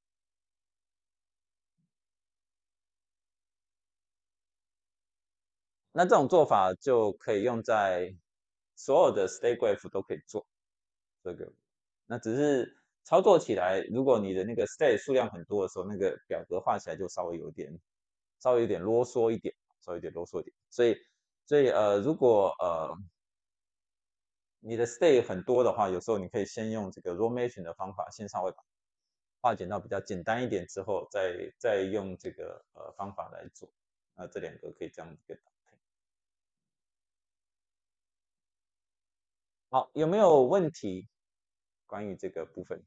那这种做法就可以用在所有的 state graph 都可以做这个。那只是操作起来，如果你的那个 state 数量很多的时候，那个表格画起来就稍微有点啰嗦一点，稍微有点啰嗦一点。所以如果你的 state 很多的话，有时候你可以先用这个 row matching 的方法，先稍微把化简到比较简单一点之后，再用这个方法来做。那这两个可以这样子给搭配。好，有没有问题关于这个部分？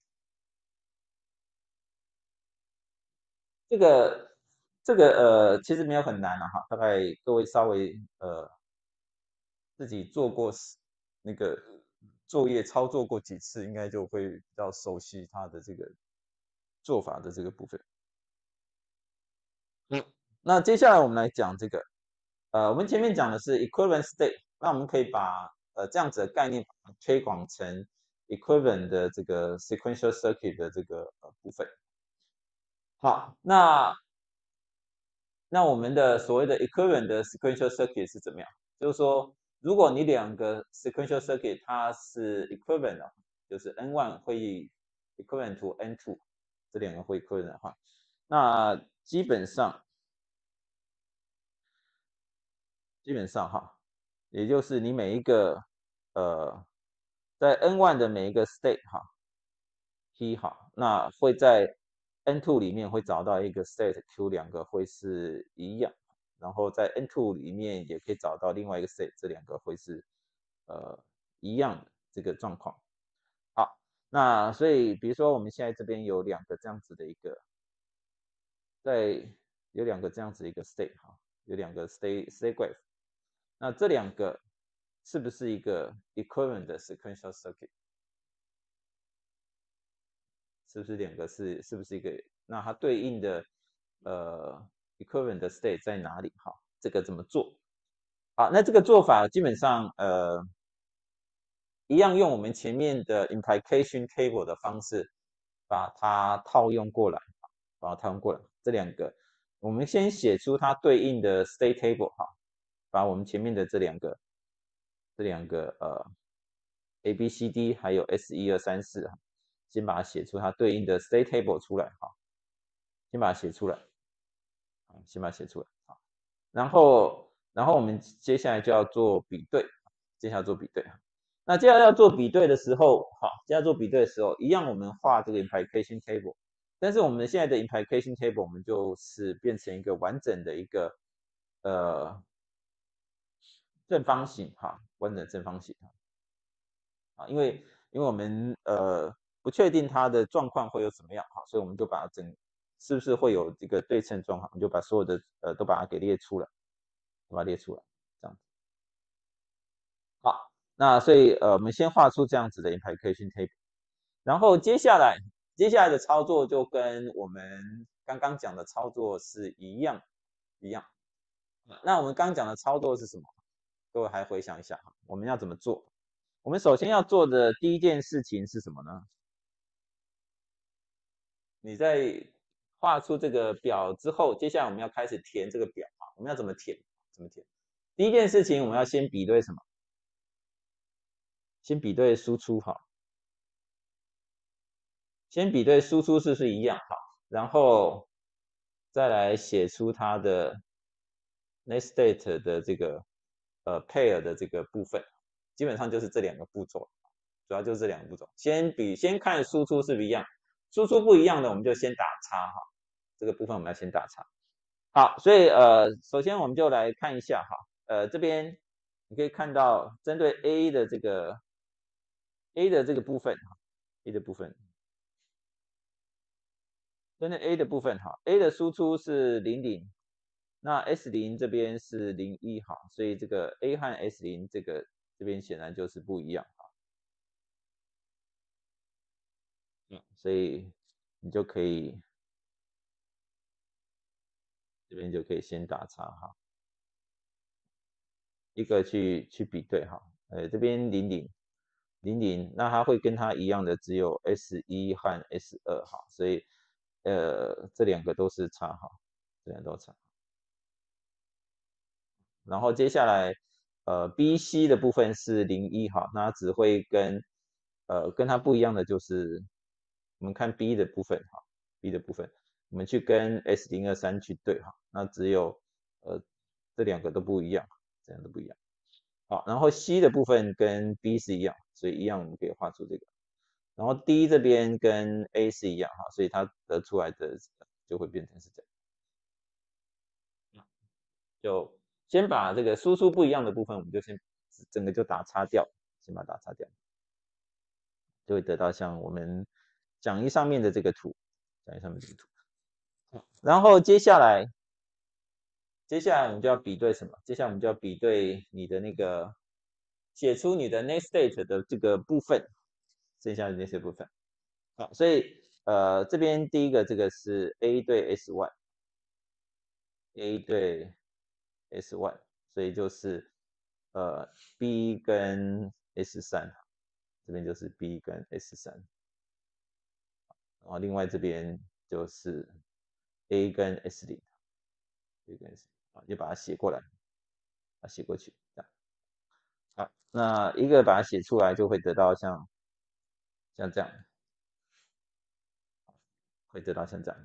这个其实没有很难啊哈，大概各位稍微自己做过那个作业操作过几次，应该就会比较熟悉它的这个做法的这个部分。嗯，那接下来我们来讲这个，我们前面讲的是 equivalent state，那我们可以把这样子的概念推广成 equivalent 的这个 sequential circuit 的这个部分。好，那我们的所谓的 equivalent 的 sequential circuit 是怎么样？就是说，如果你两个 sequential circuit 它是 equivalent 的，就是 n1 会 equivalent to n2，这两个会 equivalent 的话，那基本上哈，也就是你每一个在 n1 的每一个 state 哈 p 好，那会在 n2 里面会找到一个 state q，两个会是一样，然后在 n2 里面也可以找到另外一个 state，这两个会是一样的这个状况。好，那所以比如说我们现在这边有两个这样子的一个，在有两个这样子一个 state 哈，有两个 state graph，那这两个是不是一个 equivalent 的 sequential circuit？是不是两个是不是一个？那它对应的equivalent 的 state 在哪里？哈，这个怎么做？好，那这个做法基本上一样用我们前面的 implication table 的方式把它套用过来，把它套用过来。这两个我们先写出它对应的 state table 哈，把我们前面的这两个A B C D 还有 S 1 2 3 4哈，先把它写出它对应的 state table 出来哈，先把它写出来，先把它写出来好，然后我们接下来就要做比对，接下来做比对。那接下来要做比对的时候，好，接下来做比对的时候，一样我们画这个 implication table，但是我们现在的 implication table 我们就是变成一个完整的一个正方形哈，完整正方形。 啊，因为我们不确定它的状况会有怎么样，好，所以我们就把是不是会有这个对称状况，我们就把所有的都把它给列出来，把它列出来，这样子。好，那所以我们先画出这样子的 implication table，然后接下来的操作就跟我们刚刚讲的操作是一样。那我们刚刚讲的操作是什么？各位还回想一下，我们要怎么做？我们首先要做的第一件事情是什么呢？你在画出这个表之后，接下来我们要开始填这个表啊。我们要怎么填？怎么填？第一件事情，我们要先比对什么？先比对输出哈，先比对输出是不是一样好，然后再来写出它的 next state 的这个pair 的这个部分，基本上就是这两个步骤，主要就是这两个步骤。先看输出是不是一样，输出不一样的我们就先打叉哈，这个部分我们要先打叉。好，所以首先我们就来看一下哈，这边你可以看到针对 A 的这个部分哈，A 的部分，针对 A 的部分哈，A 的输出是00，那 S0这边是01哈，所以这个 A 和 S0这边显然就是不一样哈，所以你就可以这边就可以先打叉哈，一个去比对哈，这边00，那它会跟它一样的只有 S1和 S2哈，所以这两个都是叉哈，这两个都叉。然后接下来BC 的部分是01哈，那它只会跟它不一样的就是我们看 B 的部分哈，B 的部分我们去跟 S023去对哈，那只有这两个都不一样，这样都不一样。好，然后 C 的部分跟 B 是一样，所以一样我们可以画出这个。然后 D 这边跟 A 是一样哈，所以它得出来的就会变成是这样。就先把这个输出不一样的部分，我们就先整个就打叉掉，先把它打叉掉，就会得到像我们讲义上面的这个图，讲义上面这个图。然后接下来我们就要比对什么？接下来我们就要比对你的那个写出你的 next state 的这个部分，剩下的那些部分。好，所以这边第一个这个是 A 对 S1，A 对 S1，所以就是B 跟 S3，这边就是 B 跟 S3，然后另外这边就是 A 跟 S0，A 跟 S0，啊，就把它写过来，把它写过去，这样。好，那一个把它写出来，就会得到像这样，会得到像这样。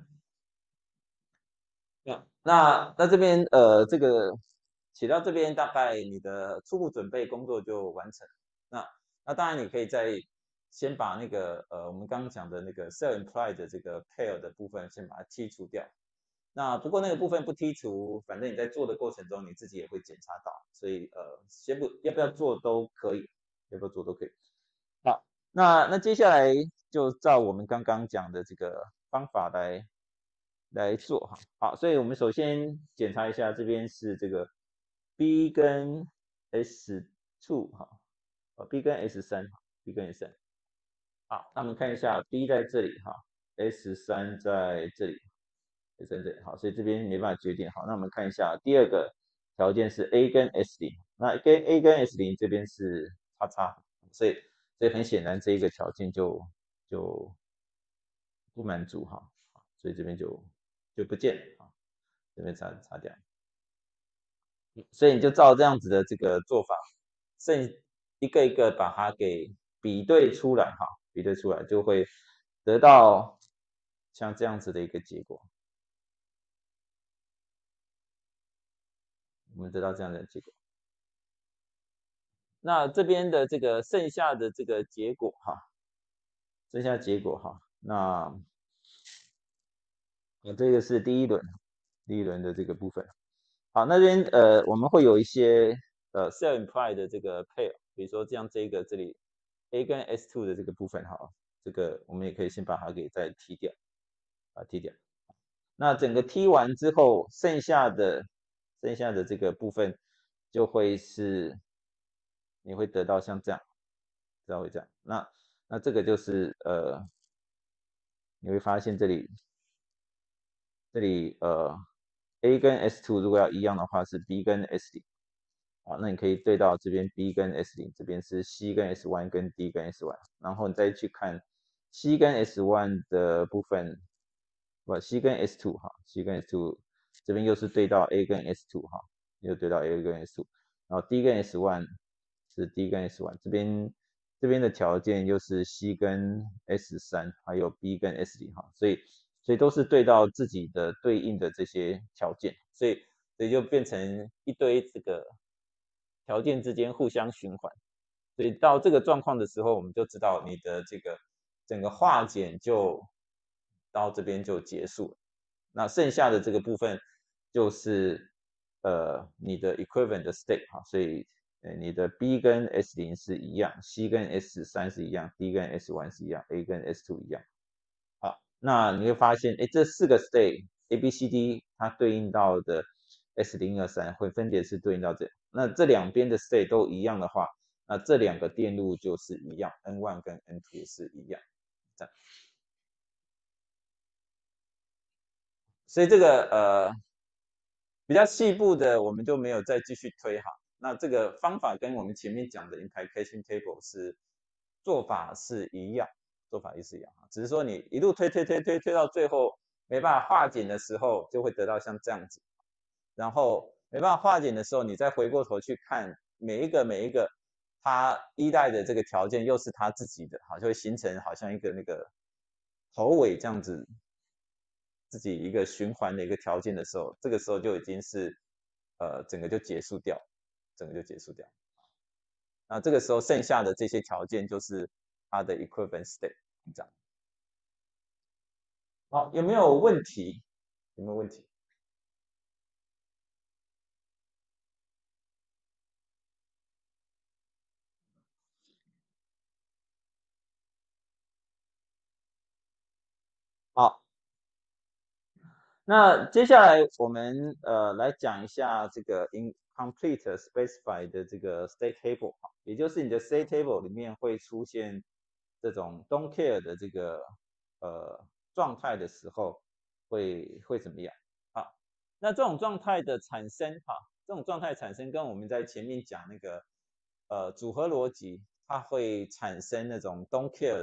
那这边这个写到这边，大概你的初步准备工作就完成。那当然你可以先把那个我们刚刚讲的那个 self-implied 的这个 pair 的部分先把它剔除掉。那不过那个部分不剔除，反正你在做的过程中你自己也会检查到，所以先要不要做都可以，要不要做都可以。好，那接下来就照我们刚刚讲的这个方法来做哈。好，所以我们首先检查一下，这边是这个 B 跟 S2 哈，B 跟 S3，B 跟 S3。好，那我们看一下 B 在这里哈，S3在这里，S3这里好，所以这边没办法决定。好，那我们看一下第二个条件是 A 跟 S0，那跟 A 跟 S0这边是叉叉，所以很显然这一个条件就不满足哈，所以这边就不见啊，这边擦掉。所以你就照这样子的这个做法，剩一个一个把它给比对出来哈，比对出来就会得到像这样子的一个结果。我们得到这样的结果。那这边的这个剩下的这个结果哈，剩下结果哈，那这个是第一轮的这个部分。好，那边我们会有一些self-implied 的这个 pair，比如说像这个这里 A 跟 S2 的这个部分哈，这个我们也可以先把它给再踢掉，踢掉。那整个踢完之后，剩下的这个部分就会是你会得到像这样，知道会这样。那这个就是你会发现这里A 跟 S2 如果要一样的话是 B 跟 S0，那你可以对到这边 B 跟 S0，这边是 C 跟 S1 跟 D 跟 S1，然后你再去看 C 跟 S1 的部分，C 跟 S2 哈，C 跟 S2 这边又是对到 A 跟 S2 哈，又对到 A 跟 S2，然后 D 跟 S1 是 D 跟 S1，这边的条件又是 C 跟 S3，还有 B 跟 S0哈，所以都是对到自己的对应的这些条件，所以就变成一堆这个条件之间互相循环，所以到这个状况的时候，我们就知道你的这个整个化简就到这边就结束了。那剩下的这个部分就是你的 equivalent state 哈，所以你的 B 跟 S0是一样，C 跟 S3是一样，D 跟 S1是一样，A 跟 S2 一样。好，那你会发现，这4个 state A、B、C、D 它对应到的 S023会分别是对应到这，那这两边的 state 都一样的话，那这两个电路就是一样 ，N1 跟 N2 是一样，这样。所以这个比较细部的我们就没有再继续推哈。那这个方法跟我们前面讲的 implication table 是做法是一样，做法也是一样，只是说你一路推到最后没办法化简的时候，就会得到像这样子。然后没办法化简的时候，你再回过头去看每一个它依赖的这个条件又是它自己的，好，就会形成好像一个那个头尾这样子自己一个循环的一个条件的时候，这个时候就已经是整个就结束掉，整个就结束掉。那这个时候剩下的这些条件就是它的 equivalent state，这样。好，有没有问题？有没有问题？好，那接下来我们来讲一下这个 incomplete specified 的这个 state table，也就是你的 state table 里面会出现这种 don't care 的这个状态的时候会怎么样？好，那这种状态的产生，这种状态产生跟我们在前面讲那个组合逻辑，它会产生那种 don't care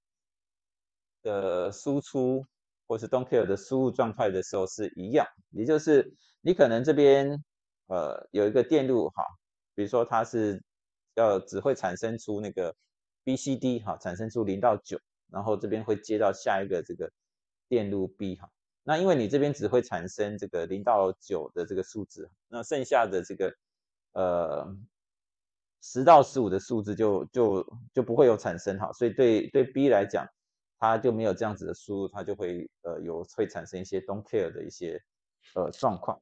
的输出或是 don't care 的输入状态的时候是一样，也就是你可能这边有一个电路哈，比如说它是只会产生出那个 BCD 哈，产生出0到9，然后这边会接到下一个这个电路 B 哈，那因为你这边只会产生这个0到9的这个数字，那剩下的这个10到15的数字就不会有产生哈，所以对 B 来讲，它就没有这样子的输入，它就会会产生一些 don't care 的一些状况。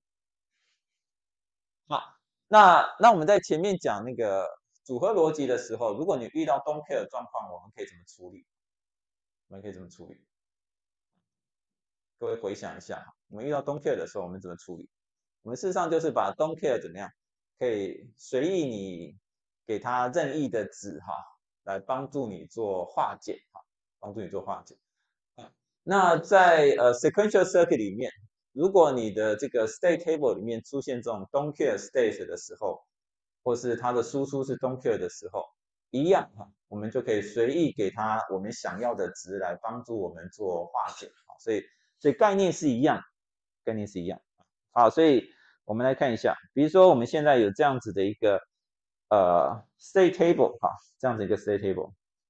好，那我们在前面讲那个组合逻辑的时候，如果你遇到 don't care 的状况，我们可以怎么处理？我们可以怎么处理？各位回想一下，我们遇到 don't care 的时候，我们怎么处理？我们事实上就是把 don't care 怎么样，可以随意你给它任意的值哈，来帮助你做化简哈，帮助你做化简。那在sequential circuit 里面，如果你的这个 state table 里面出现这种 don't care state 的时候，或是它的输出是 don't care 的时候，一样哈，我们就可以随意给它我们想要的值来帮助我们做化简。所以概念是一样，概念是一样。好，所以我们来看一下，比如说我们现在有这样子的一个state table 哈，这样子一个 state table。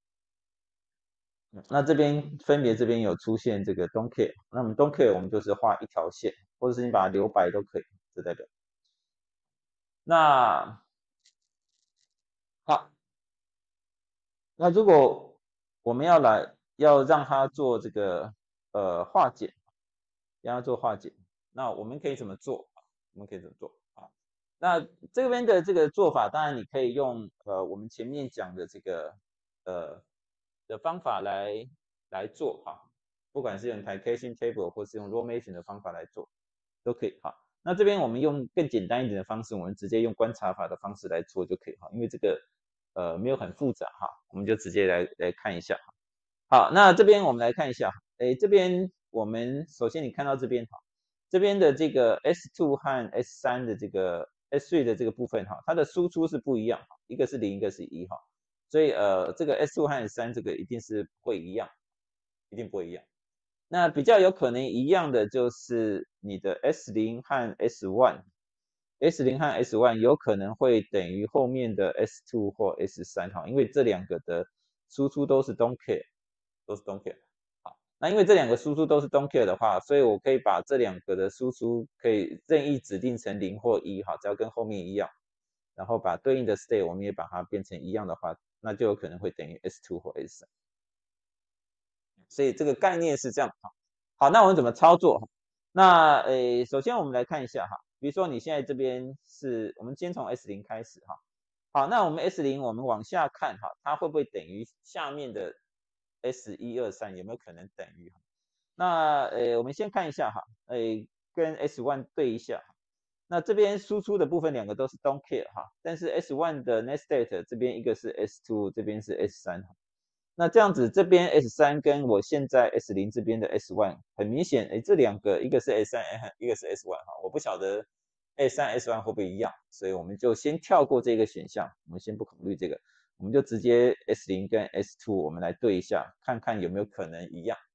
那这边分别这边有出现这个 don't care，那么 don't care 我们就是画一条线，或者是你把它留白都可以，这代表。那好，那如果我们要让它做这个化简，让它做化简，那我们可以怎么做？我们可以怎么做啊？那这边的这个做法，当然你可以用我们前面讲的这个的方法来做哈，不管是用台 caching table 或是用 row matching 的方法来做都可以哈。那这边我们用更简单一点的方式，我们直接用观察法的方式来做就可以哈，因为这个没有很复杂哈，我们就直接来看一下。好，那这边我们来看一下，这边我们首先你看到这边哈，这边的这个 S2 和 S3 的这个 S3 的这个部分哈，它的输出是不一样，一个是0，一个是1哈，所以这个 S2 和 S3 这个一定是不会一样，一定不会一样。那比较有可能一样的就是你的 S0 和 S1。S0 和 S1 有可能会等于后面的 S2 或 S3哈，因为这两个的输出都是 don't care， 都是 don't care。好，那因为这两个输出都是 don't care 的话，所以我可以把这两个的输出可以任意指定成0或1哈，只要跟后面一样，然后把对应的 state 我们也把它变成一样的话，那就有可能会等于 S2 或 S3。所以这个概念是这样。好，那我们怎么操作？那首先我们来看一下哈，比如说你现在这边是我们先从 S0 开始哈。好，那我们 S0 我们往下看哈，它会不会等于下面的 S123有没有可能等于？那我们先看一下哈，跟 S1 对一下。那这边输出的部分两个都是 don't care 哈，但是 S1 的 next state 这边一个是 S2，这边是 S3。那这样子，这边 S3 跟我现在 S0 这边的 S1，很明显，这两个一个是 S3，一个是 S1 哈，我不晓得 S3 S1 会不会一样，所以我们就先跳过这个选项，我们先不考虑这个，我们就直接 S0 跟 S2 我们来对一下，看看有没有可能一样。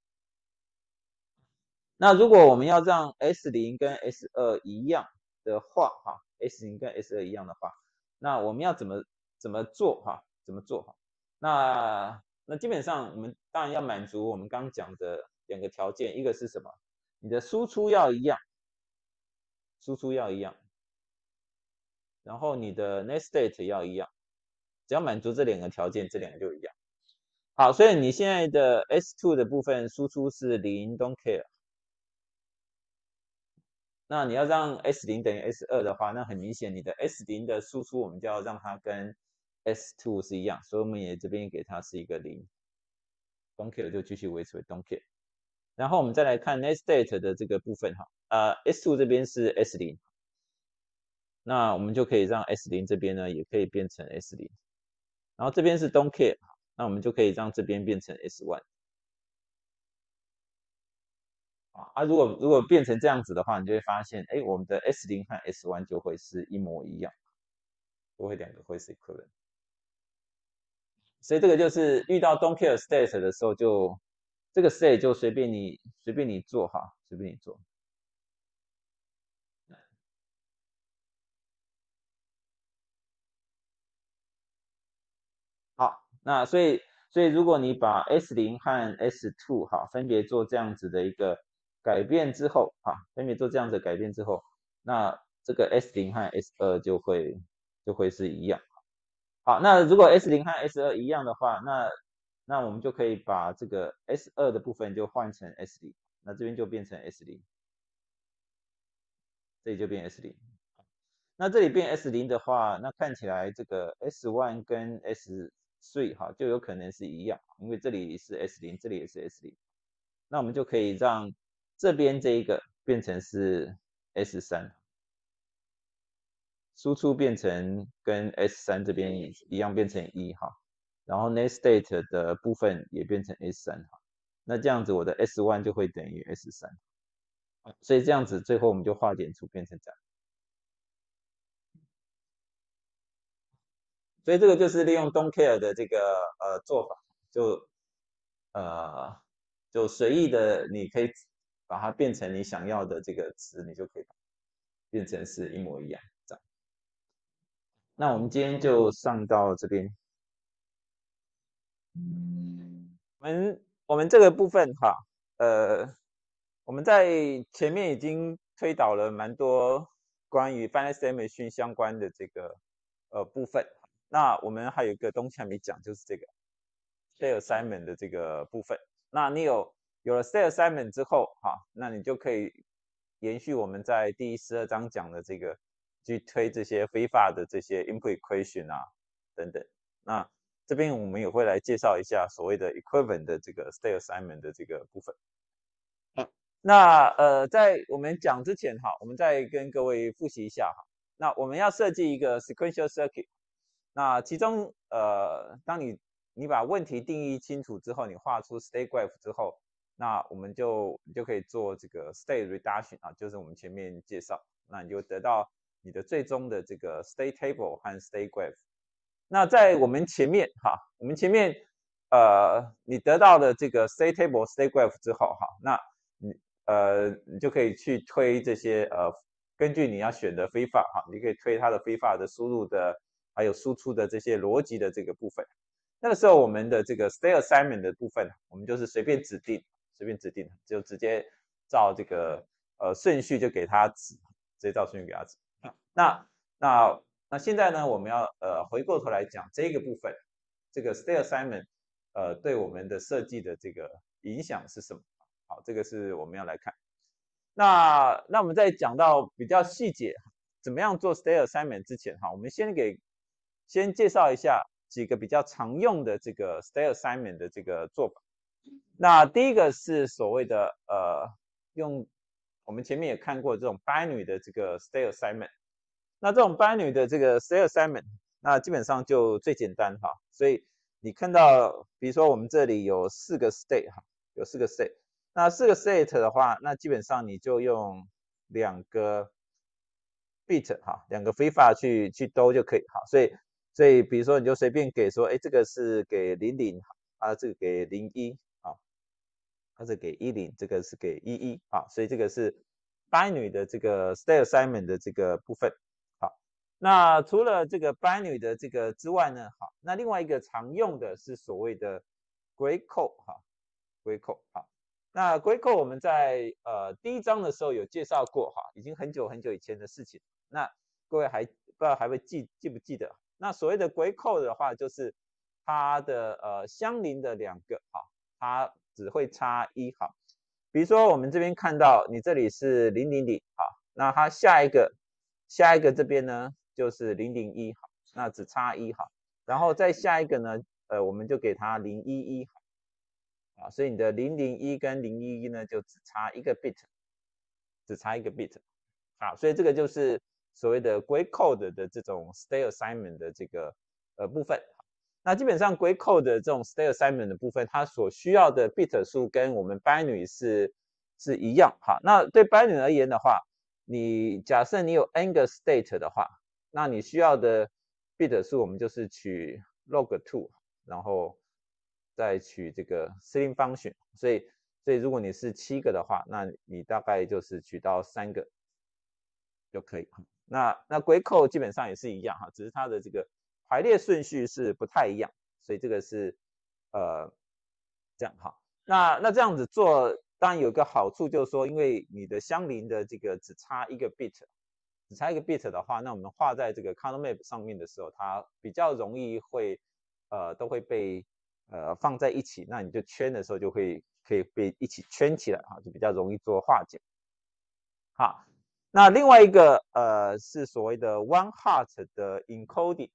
那如果我们要让 S0 跟 S2 一样的话，哈 ，S0 跟 S2 一样的话，那我们要怎么做哈？怎么做哈？那基本上我们当然要满足我们刚刚讲的两个条件，一个是什么？你的输出要一样，输出要一样，然后你的 next state 要一样，只要满足这两个条件，这两个就一样。好，所以你现在的 S2 的部分输出是0 don't care。那你要让 S0 等于 S2 的话，那很明显你的 S0 的输出我们就要让它跟 S2 是一样，所以我们也这边给它是一个0 don't care 就继续维持为 don't care。然后我们再来看 next state 的这个部分哈，S2 这边是 S0，那我们就可以让 S0 这边呢也可以变成 S0，然后这边是 don't care，那我们就可以让这边变成 S1。如果变成这样子的话，你就会发现，我们的 S0 和 S1 就会是一模一样，就会两个会是 equivalent。所以这个就是遇到 don't care state 的时候就，这个 state 就随便你做哈，随便你做。好，那所以如果你把 S0 和 S2 哈分别做这样子的一个改变之后分别做这样子的改变之后，那这个 S0 和 S2 就会是一样。好，那如果 S0 和 S2 一样的话，那我们就可以把这个 S2 的部分就换成 S0，那这边就变成 S0，这里就变 S0。那这里变 S0的话，那看起来这个 S1 跟 S3 哈就有可能是一样，因为这里是 S0，这里也是 S0，那我们就可以让这边这一个变成是 S3，输出变成跟 S3 这边一样变成1哈，然后 next state 的部分也变成 S3哈，那这样子我的 S1 就会等于 S3，所以这样子最后我们就化简出变成这样。所以这个就是利用 don't care 的这个做法，就呃就随意的，你可以把它变成你想要的这个词，你就可以变成是一模一样这样。那我们今天就上到这边。我们这个部分我们在前面已经推导了蛮多关于 finite state machine 相关的这个部分。那我们还有一个东西还没讲，就是这个 state assignment 的这个部分。那你有了 state assignment 之后那你就可以延续我们在第12章讲的这个去推这些非法的这些 input equation等等。那这边我们也会来介绍一下所谓的 equivalent 的这个 state assignment 的这个部分。那在我们讲之前哈，我们再跟各位复习一下哈。那我们要设计一个 sequential circuit， 那其中当你把问题定义清楚之后，你画出 state graph 之后，那你就可以做这个 state reduction 啊，就是我们前面介绍，那你就得到你的最终的这个 state table 和 state graph。那在我们前面哈，你得到的这个 state table、state graph 之后哈，那你就可以去推这些根据你要选的非法哈，你可以推它的非法的输入的还有输出的这些逻辑的这个部分。那个时候我们的这个 state assignment 的部分，我们就是随便指定，就直接照这个顺序就给它指，直接照顺序给它指。那现在呢，我们要回过头来讲这个部分，这个 state assignment 对我们的设计的这个影响是什么？好，这个是我们要来看。那我们在讲到比较细节，怎么样做 state assignment 之前，哈，我们先介绍一下几个比较常用的这个 state assignment 的这个做法。那第一个是所谓的用我们前面也看过这种 binary 的这个 state assignment。那这种 binary 的这个 state assignment， 那基本上就最简单哈。所以你看到，比如说我们这里有4个 state 哈，有4个 state。那4个 state 的话，那基本上你就用2个 bit 哈，2个 FIFA 去兜就可以哈。所以比如说你就随便给说，哎，这个是给00啊，这个给01啊，它是给10，这个是给11啊，所以这个是 binary 的这个 state assignment 的这个部分。好，那除了这个 binary 的这个之外呢，好，那另外一个常用的是所谓的 gray code 哈 ，gray code 好。那 gray code 我们在第1章的时候有介绍过哈，已经很久以前的事情。那各位不知道还会记不记得？那所谓的 gray code 的话，就是它的相邻的2个哈，它只会差1哈。比如说我们这边看到你这里是000哈，那它下一个这边呢就是001哈，那只差1哈。然后再下一个呢，我们就给它011哈。啊，所以你的001跟011呢，就只差1个 bit， 啊，所以这个就是所谓的 gray code 的这种 state assignment 的这个部分。那基本上 gray code 的这种 state assignment 的部分，它所需要的 bit 数跟我们 binary 是一样哈。那对 binary 而言的话，你假设你有 n 个 state 的话，那你需要的 bit 数我们就是取 log2， 然后再取这个 string function， 所以如果你是7个的话，那你大概就是取到3个就可以。那 gray code 基本上也是一样哈，只是它的这个排列顺序是不太一样，所以这个是这样哈。那这样子做当然有个好处，就是说因为你的相邻的这个只差1个 bit 的话，那我们画在这个 color map 上面的时候，它比较容易会都会被放在一起，那你就圈的时候就可以被一起圈起来哈，就比较容易做化简。好，那另外一个是所谓的 one hot 的 encoding，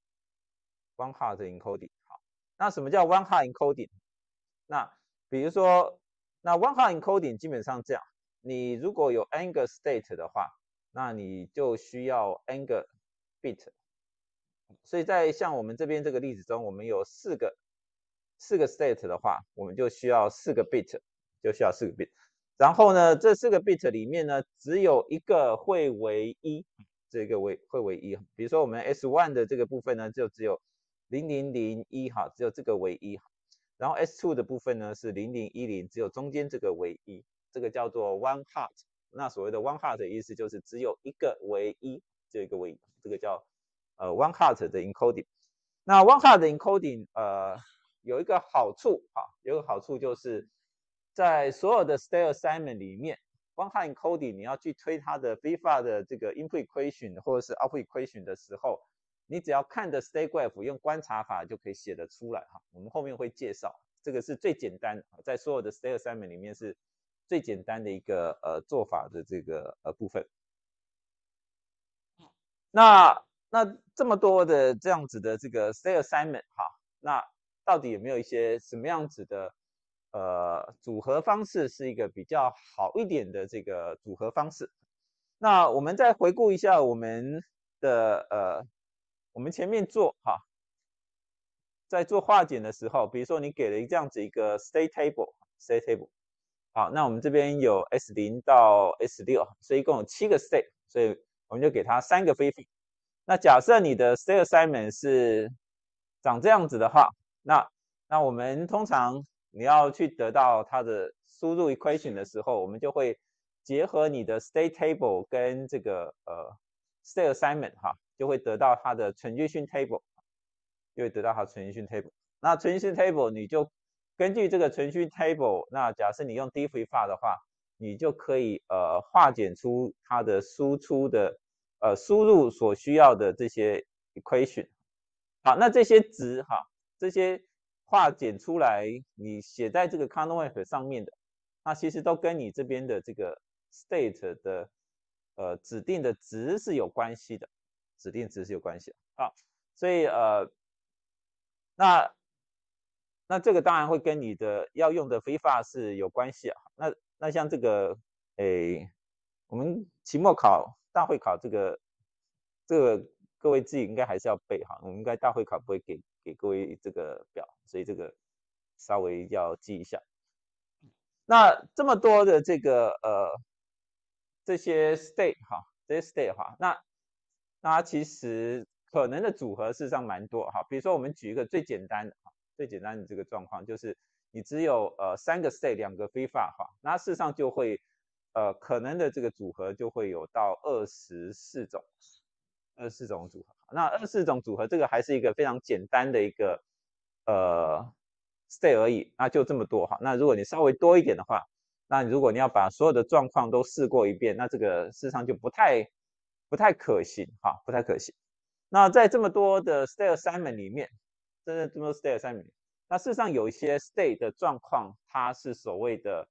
one hot encoding。好，那什么叫 one hot encoding？ 那比如说，那 one hot encoding 基本上这样，你如果有 n 个 state 的话，那你就需要 n 个 bit。所以在像我们这边这个例子中，我们有4个 state 的话，我们就需要4个 bit， 然后呢，这4个 bit 里面呢，只有一个会为1，这个会为1。比如说我们 S1 的这个部分呢，就只有0001哈，只有这个为1。然后 S2 的部分呢是0010，只有中间这个为1，这个叫做 one hot。那所谓的 one hot 的意思就是只有一个为1，这个为1，这个叫one hot 的 encoding。那 one hot 的 encoding有一个好处哈，有一个好处就是在所有的 state assignment 里面 ，one hot encoding 你要去推它的 FIFA 的这个 input equation 或者是 output equation 的时候，你只要看着 state graph 用观察法就可以写得出来哈。我们后面会介绍，这个是最简单，在所有的 state assignment 里面是最简单的一个做法的这个部分。那这么多的这样子的这个 state assignment 哈， 那到底有没有一些什么样子的组合方式是一个比较好一点的这个组合方式？那我们再回顾一下我们的我们前面做在做化简的时候，比如说你给了这样子一个 state table，好，那我们这边有 S0到 S6，所以一共有7个 state， 所以我们就给它3个 free。那假设你的 state assignment 是长这样子的话，那我们通常你要去得到它的输入 equation 的时候，我们就会结合你的 state table 跟这个state assignment 就会得到它的 transition table， 就会得到它的 transition table。那 transition table 你就根据这个transition table， 那假设你用 D free file 的话，你就可以化简出它的输出的输入所需要的这些 equation。好，那这些值这些化简出来，你写在这个 content 上面的，那其实都跟你这边的这个 state 的指定的值是有关系的，指定值是有关系的。好，所以那这个当然会跟你的要用的 free file 是有关系啊。那像这个我们期末考、大会考这个各位自己应该还是要背我们应该大会考不会给各位这个表，所以这个稍微要记一下。那这么多的这个这些 state 这些 state 那其实可能的组合事实上蛮多比如说我们举一个最简单的这个状况，就是你只有3个 state 2个 free file 那事实上就会可能的这个组合就会有到24种组合。那24种组合这个还是一个非常简单的一个state 而已，那就这么多那如果你稍微多一点的话，那如果你要把所有的状况都试过一遍，那这个事实上就不太可行不太可行。那在这么多的 state assignment 里面，这么多 state assignment 那事实上有一些 state 的状况，它是所谓的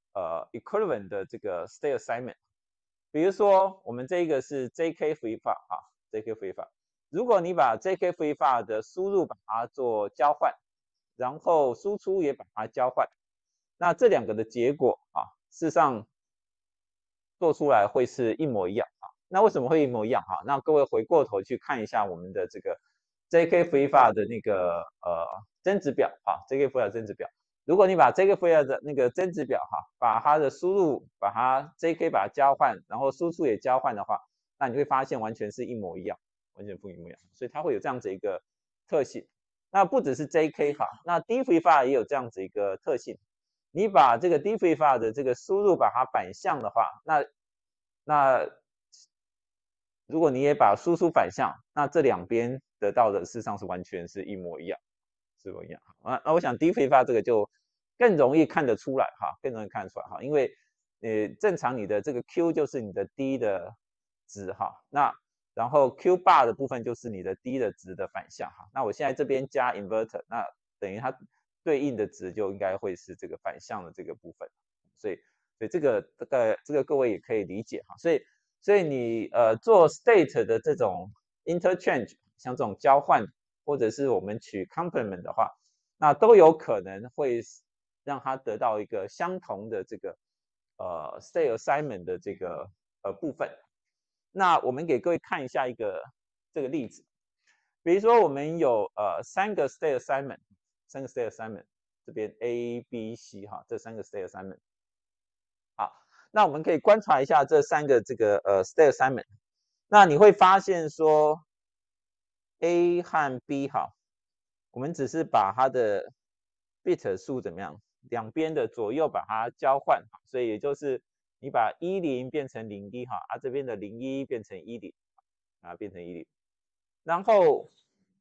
equivalent 的这个 state assignment。比如说我们这个是 JK free file JK free file， 如果你把 JK free file 的输入把它做交换，然后输出也把它交换，那这两个的结果事实上做出来会是一模一样那为什么会一模一样那各位回过头去看一下我们的这个 JK free file 的那个增值表JK free file 增值表。如果你把 JK free file 的那个增值表把它的输入把它 JK 把它交换，然后输出也交换的话，那你会发现完全是一模一样，完全不一模一样，所以它会有这样子一个特性。那不只是 JK 那 D free file 也有这样子一个特性。你把这个 D free file 的这个输入把它反向的话，那如果你也把输出反向，那这两边得到的事实上是完全是一模一样，是不一样那我想 D free file 这个就更容易看得出来更容易看得出来因为正常你的这个 Q 就是你的 D 的值那然后 Q bar 的部分就是你的 D 的值的反向那我现在这边加 inverter， 那等于它对应的值就应该会是这个反向的这个部分，所以这个各位也可以理解所以你做 state 的这种 interchange， 像这种交换或者是我们取 complement 的话，那都有可能会让它得到一个相同的这个state assignment 的这个部分。那我们给各位看一下这个例子，比如说我们有3个 state assignment， 这边 A、B、C 这3个 state assignment。好，那我们可以观察一下这3个这个state assignment， 那你会发现说 A 和 B 我们只是把它的 bit 数怎么样，两边的左右把它交换，所以也就是你把10变成01这边的01变成10变成10，然后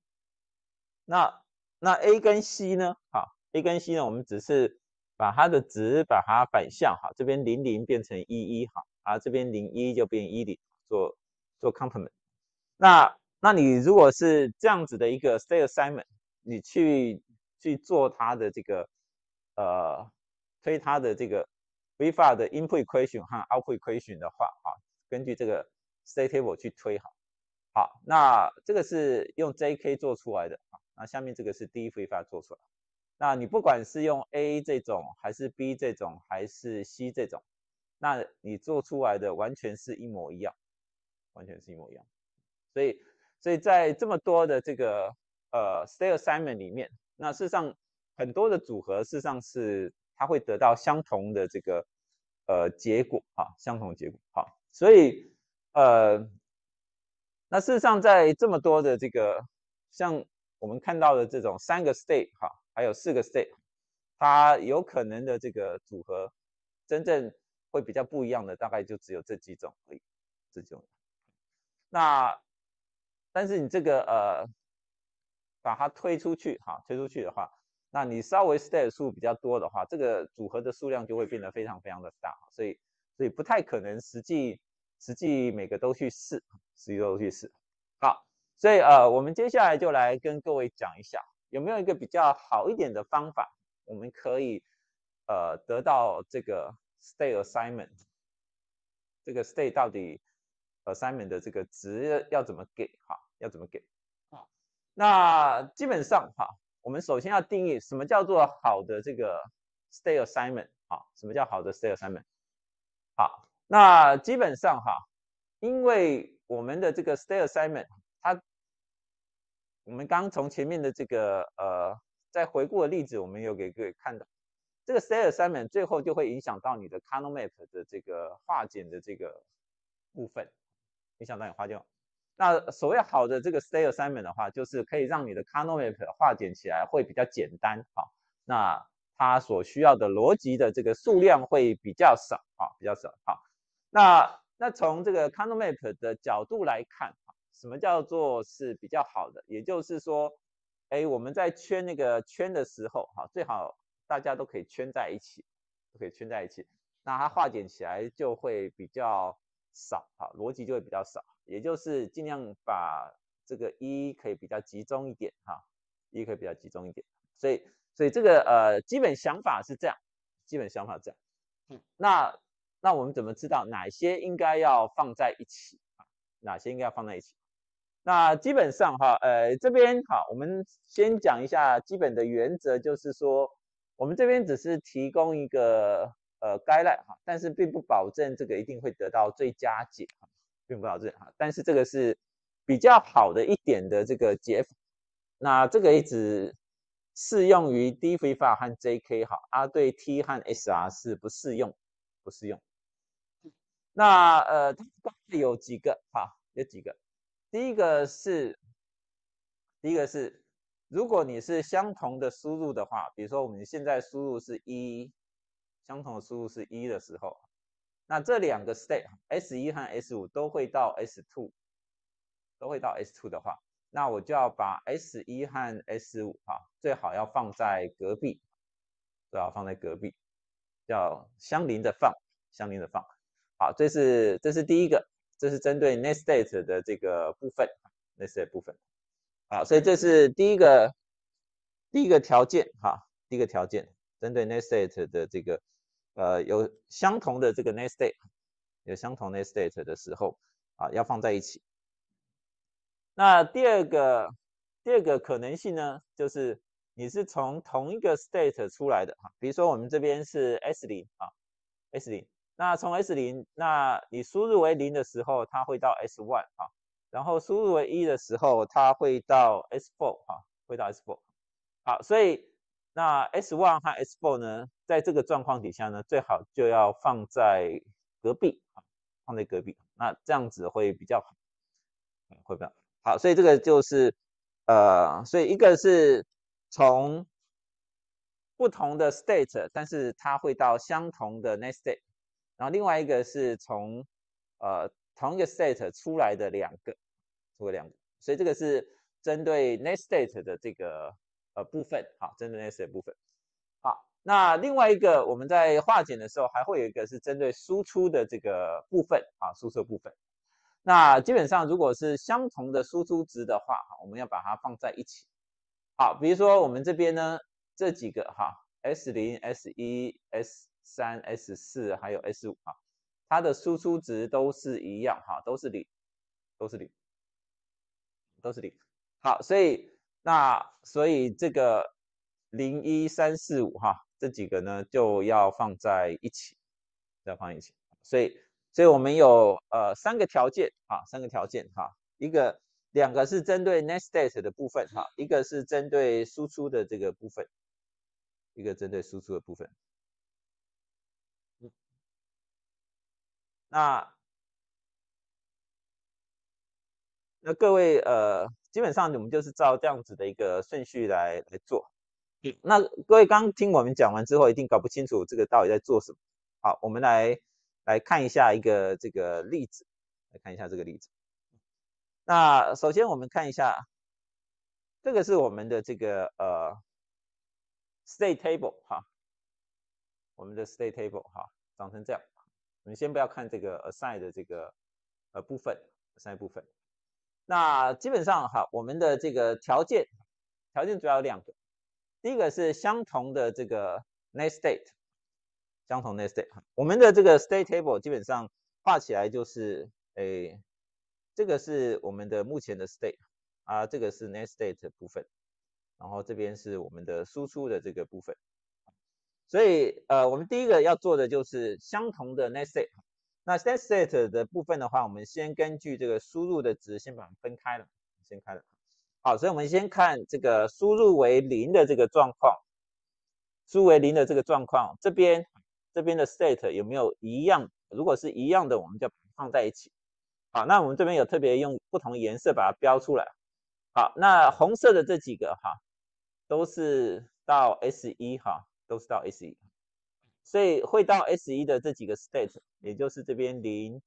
那 A 跟 C 呢？A 跟 C 呢，我们只是把它的值把它反向这边00变成11这边01就变10做 complement。那你如果是这样子的一个 state assignment， 你去做它的这个推它的这个 free file 的 input equation 和 output equation 的话根据这个 state table 去推好，那这个是用 JK 做出来的那下面这个是第一 free file 做出来。那你不管是用 A 这种，还是 B 这种，还是 C 这种，那你做出来的完全是一模一样，完全是一模一样。所以在这么多的这个state assignment 里面，那事实上很多的组合事实上是它会得到相同的这个结果啊，相同结果。好，所以那事实上在这么多的这个像我们看到的这种3个 state 哈，还有4个 state， 它有可能的这个组合真正会比较不一样的，大概就只有这几种而已，这几种。那但是你这个把它推出去哈，推出去的话，那你稍微 state 数比较多的话，这个组合的数量就会变得非常非常的大，所以不太可能实际每个都去试，好，所以我们接下来就来跟各位讲一下，有没有一个比较好一点的方法，我们可以得到这个 state assignment， 这个 state 到底 assignment 的这个值要怎么给哈，要怎么给？好，那基本上哈，我们首先要定义什么叫做好的这个 state assignment 啊？什么叫好的 state assignment？ 好，那基本上哈，因为我们的这个 state assignment， 我们刚从前面的这个在回顾的例子，我们有给各位看到，这个 state assignment 最后就会影响到你的 Kernel Map 的这个化简的这个部分，影响到你化简。那所谓好的这个 state assignment 的话，就是可以让你的 Kernel Map 化简起来会比较简单，好，那它所需要的逻辑的这个数量会比较少，比较少，好，那从这个 Kernel Map 的角度来看，什么叫做是比较好的？也就是说，我们在圈那个圈的时候，最好大家都可以圈在一起，那它化简起来就会比较少，逻辑就会比较少，也就是尽量把这个可以比较集中一点，可以比较集中一点，所以这个基本想法是这样，那我们怎么知道哪些应该要放在一起？哪些应该要放在一起？那基本上这边我们先讲一下基本的原则，就是说我们这边只是提供一个guideline但是并不保证这个一定会得到最佳解并不保证但是这个是比较好的一点的这个解法。那这个一直适用于 D free file 和 JK 对 T 和 SR 是不适用。那它有几个有几个。第一个是，如果你是相同的输入的话，比如说我们现在输入是1，相同的输入是1的时候，那这两个 state S1 和 S5 都会到 S2， 的话，那我就要把 S1 和 S5 最好要放在隔壁，叫相邻的放。好，这是第一个，这是针对 next state 的这个部分，next state 部分。好，所以这是第一个条件针对 next state 的这个有相同的这个 next state，的时候要放在一起。那第二个可能性呢，就是你是从同一个 state 出来的比如说我们这边是 S0 S0， 那从 S0， 那你输入为0的时候，它会到 S1 然后输入为1的时候，它会到 S4 好，所以那 S1 和 S4 呢，在这个状况底下呢，最好就要放在隔壁那这样子会比较好，好，所以这个就是所以一个是从不同的 state， 但是它会到相同的 next state， 然后另外一个是从同一个 state 出来的两个，所以这个是针对 next state 的这个部分，针对 next state 部分。好，那另外一个我们在化简的时候，还会有一个是针对输出的这个部分输出的部分。那基本上如果是相同的输出值的话，我们要把它放在一起。好，比如说我们这边呢，这几个S0、S1、S3、S4 还有 S5 它的输出值都是一样都是0。好，所以那所以这个01345哈，这几个呢就要放在一起，所以我们有3个条件啊，3个条件哈，2个是针对 next state 的部分哈，一个是针对输出的这个部分，一个针对输出的部分。那各位基本上我们就是照这样子的一个顺序来做。那各位刚听我们讲完之后，一定搞不清楚这个到底在做什么。好，我们来看一下一个这个例子，来看一下这个例子。那首先我们看一下，这个是我们的这个state table 哈，我们的 state table 哈，长成这样。我们先不要看这个 assign 的这个部分 ，assign 部分。那基本上哈，我们的这个条件主要有2个。第一个是相同的这个 next state， 相同 next state。我们的这个 state table 基本上画起来就是，这个是我们的目前的 state 啊，这个是 next state 的部分，然后这边是我们的输出的这个部分。所以我们第一个要做的就是相同的 next state。那 next state 的部分的话，我们先根据这个输入的值先把它分开了，先开了。好，所以我们先看这个输入为0的这个状况，输入为0的这个状况，这边的 state 有没有一样？如果是一样的，我们就放在一起。好，那我们这边有特别用不同颜色把它标出来。好，那红色的这几个哈，都是到 S1 哈，都是到 S1， 所以会到 S1 的这几个 state， 也就是这边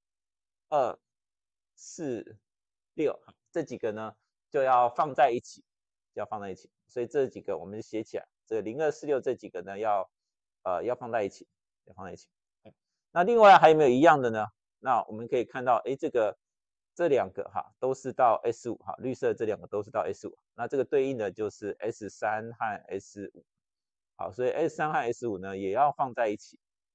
0、2、4、6这几个呢，就要放在一起，所以这几个我们就写起来，这个0、2、4、6这几个呢要放在一起，那另外还有没有一样的呢？那我们可以看到，这2个哈都是到 S5 哈，绿色这2个都是到 S5， 那这个对应的就是 S3 和 S5。好，所以 S3 和 S5呢也要放在一起，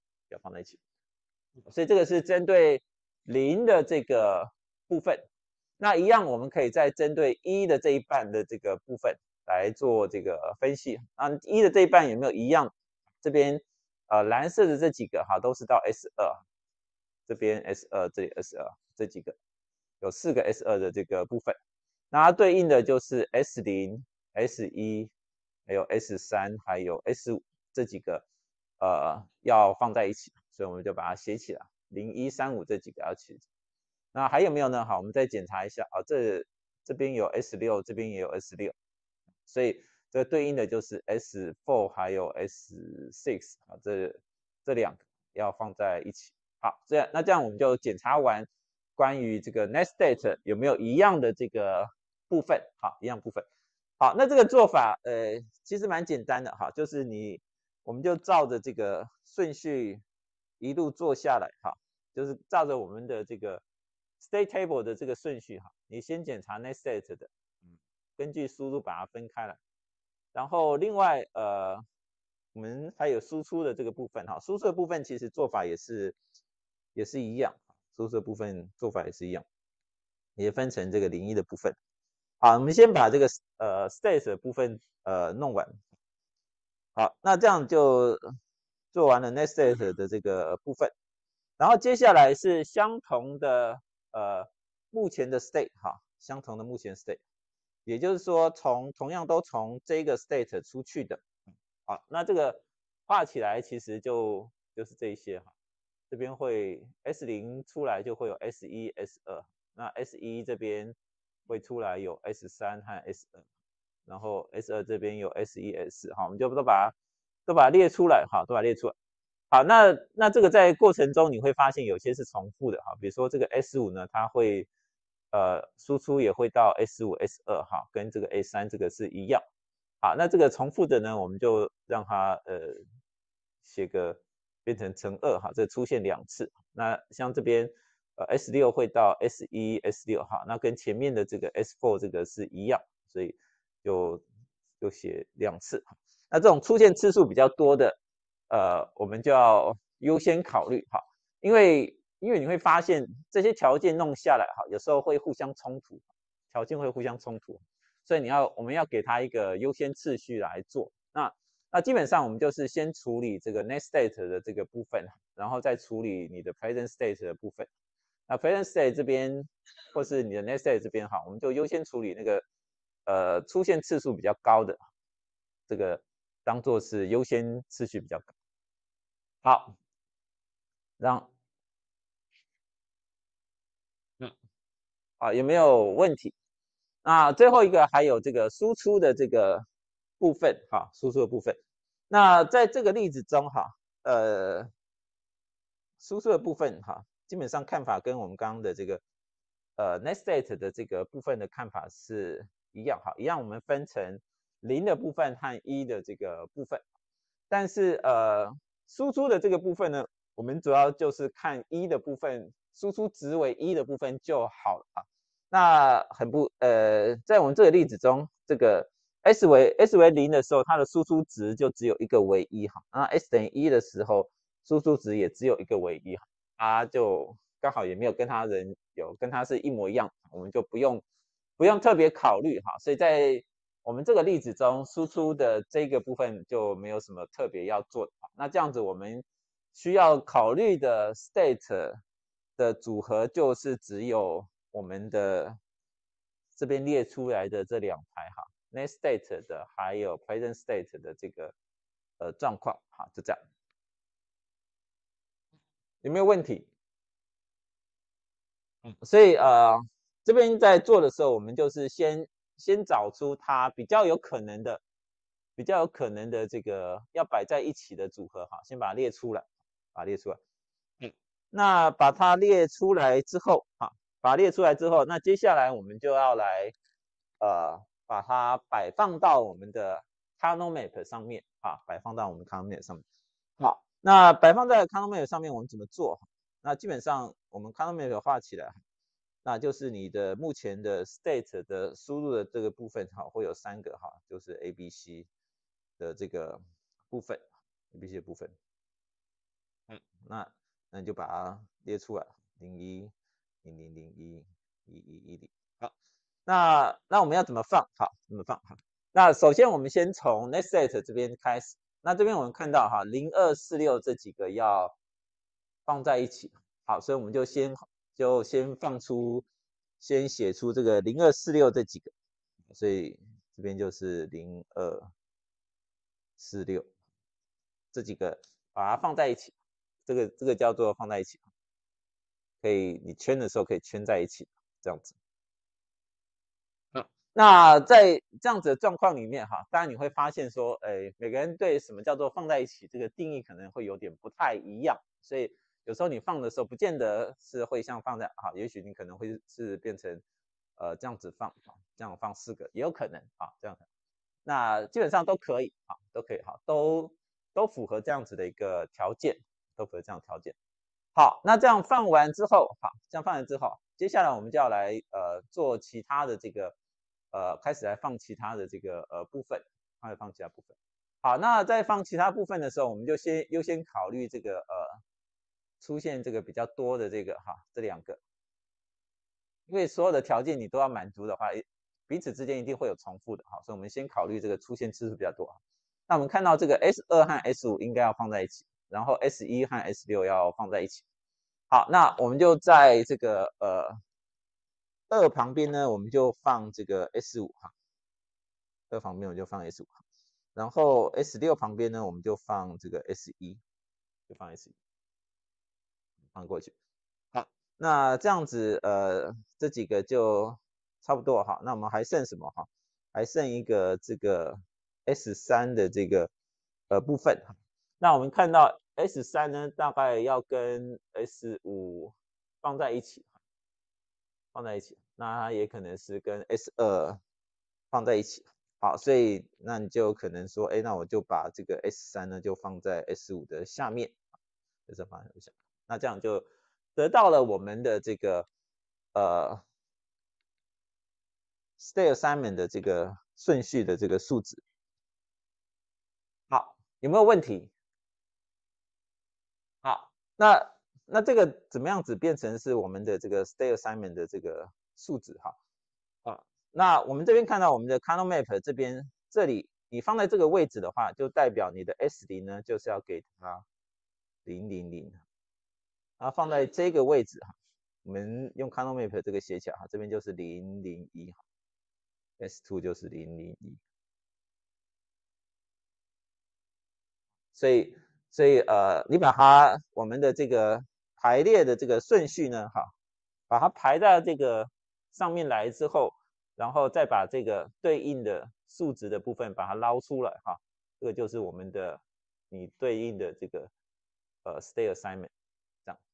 所以这个是针对0的这个部分。那一样，我们可以再针对1的这一半的这个部分来做这个分析。啊，1的这一半有没有一样？这边蓝色的这几个哈都是到 S2， 这边 S2， 这里 S2， 这几个有4个 S2 的这个部分。那它对应的就是 S0、S1， 还有 S3， 还有 S5这几个要放在一起，所以我们就把它写起来，0、1、3、5这几个要写。那还有没有呢？好，我们再检查一下啊，这边有 S6， 这边也有 S6， 所以这对应的就是 S4 还有 S6 啊，这2个要放在一起。好，那这样我们就检查完关于这个 next state 有没有一样的这个部分，好，一样部分。好，那这个做法其实蛮简单的哈，就是我们就照着这个顺序一路做下来哈，就是照着我们的这个 state table 的这个顺序哈，你先检查 next state 的，根据输入把它分开了，然后另外我们还有输出的这个部分哈，输出的部分其实做法也是一样，输出的部分做法也是一样，也分成这个0、1的部分。好，我们先把这个state 的部分弄完。好，那这样就做完了 next state 的这个部分，然后接下来是相同的目前的 state 哈，相同的目前 state， 也就是说同样都从这个 state 出去的。好，那这个画起来其实就是这一些哈，这边会 S0 出来就会有 S1、S2， 那 S1 这边会出来有 S3 和 S2， 然后 S2 这边有 S1、S4， 好，我们就都把它列出来，好，都把它列出来。好，那这个在过程中你会发现有些是重复的哈，比如说这个 S5 呢，它会输出也会到 S5、S2 哈，跟这个 A3 这个是一样。好，那这个重复的呢，我们就让它写个变成乘2哈，这出现2次。那像这边S6 会到 S1、S6 哈，那跟前面的这个 S4 这个是一样，所以就写2次。那这种出现次数比较多的，我们就要优先考虑哈，因为你会发现这些条件弄下来哈，有时候会互相冲突，条件会互相冲突。 所以我们要给它一个优先次序来做。那基本上我们就是先处理这个 next state 的这个部分，然后再处理你的 present state 的部分。那 present state 这边或是你的 next state 这边我们就优先处理那个出现次数比较高的这个，当做是优先次序比较高。好，有没有问题？那最后一个还有这个输出的这个部分输出的部分。那在这个例子中输出的部分基本上看法跟我们刚刚的这个next state 的这个部分的看法是一样一样，我们分成0的部分和1的这个部分。但是输出的这个部分呢，我们主要就是看1的部分，输出值为1的部分就好了那在我们这个例子中，这个 s 为0的时候，它的输出值就只有一个为1那 s 等于1的时候，输出值也只有一个为1它就刚好也没有跟它是一模一样，我们就不用特别考虑所以在我们这个例子中，输出的这个部分就没有什么特别要做的那这样子我们需要考虑的 state 的组合就是只有我们的这边列出来的这2排next state 的还有 present state 的这个状况就这样。有没有问题？所以这边在做的时候，我们就是先找出它比较有可能的这个要摆在一起的组合先把它列出来，那把它列出来之后那接下来我们就要来把它摆放到我们的 kernel map 上面摆放到我们 kernel map 上面。好，那摆放在 kernel map 上面我们怎么做？那基本上我们 kernel map 画起来，那就是你的目前的 state 的输入的这个部分会有3个就是 ABC 的这个部分 ，ABC 的部分。那你就把它列出来，01、0001、1110。好，那我们要怎么放？怎么放？那首先我们先从 next state 这边开始。那这边我们看到0246这几个要放在一起。好，所以我们就先写出这个0246这几个。所以这边就是0246这几个，把它放在一起。这个叫做放在一起，可以你圈的时候可以圈在一起，这样子。那在这样子的状况里面当然你会发现说，每个人对什么叫做放在一起这个定义可能会有点不太一样，所以有时候你放的时候不见得是会像放在也许你可能会是变成这样子放，这样放4个也有可能这样。那基本上都可以都可以都符合这样子的一个条件，好，那这样放完之后接下来我们就要来做其他的这个开始来放其他的这个部分，放其他部分。好，那在放其他部分的时候，我们就优先考虑这个出现这个比较多的这个这2个，因为所有的条件你都要满足的话，彼此之间一定会有重复的所以我们先考虑这个出现次数比较多。那我们看到这个 S2 和 S5 应该要放在一起，然后 S1 和 S6 要放在一起。好，那我们就在这个2旁边呢，我们就放这个 S5 2旁边我们就放 S5 然后 S6 旁边呢，我们就放这个 S1， 就放 S1， 放过去。好，那这样子这几个就差不多那我们还剩什么还剩一个这个 S3 的这个部分那我们看到 S3 呢，大概要跟 S5 放在一起，那它也可能是跟 S2 放在一起。好，所以那你就可能说，那我就把这个 S3 呢就放在 S5 的下面，那这样就得到了我们的这个state assignment 的这个顺序的这个数值。好，有没有问题？好，那这个怎么样子变成是我们的这个 state assignment 的这个数值那我们这边看到我们的 Kernel Map 这里你放在这个位置的话，就代表你的 S0呢就是要给它000，然后放在这个位置哈，我们用 Kernel Map 这个写起来哈，这边就是001哈 ，S2 就是001，所以你把它我们的这个排列的这个顺序呢，哈，把它排到这个上面来之后，然后再把这个对应的数值的部分把它捞出来哈，这个就是我们的你对应的这个state assignment 这样。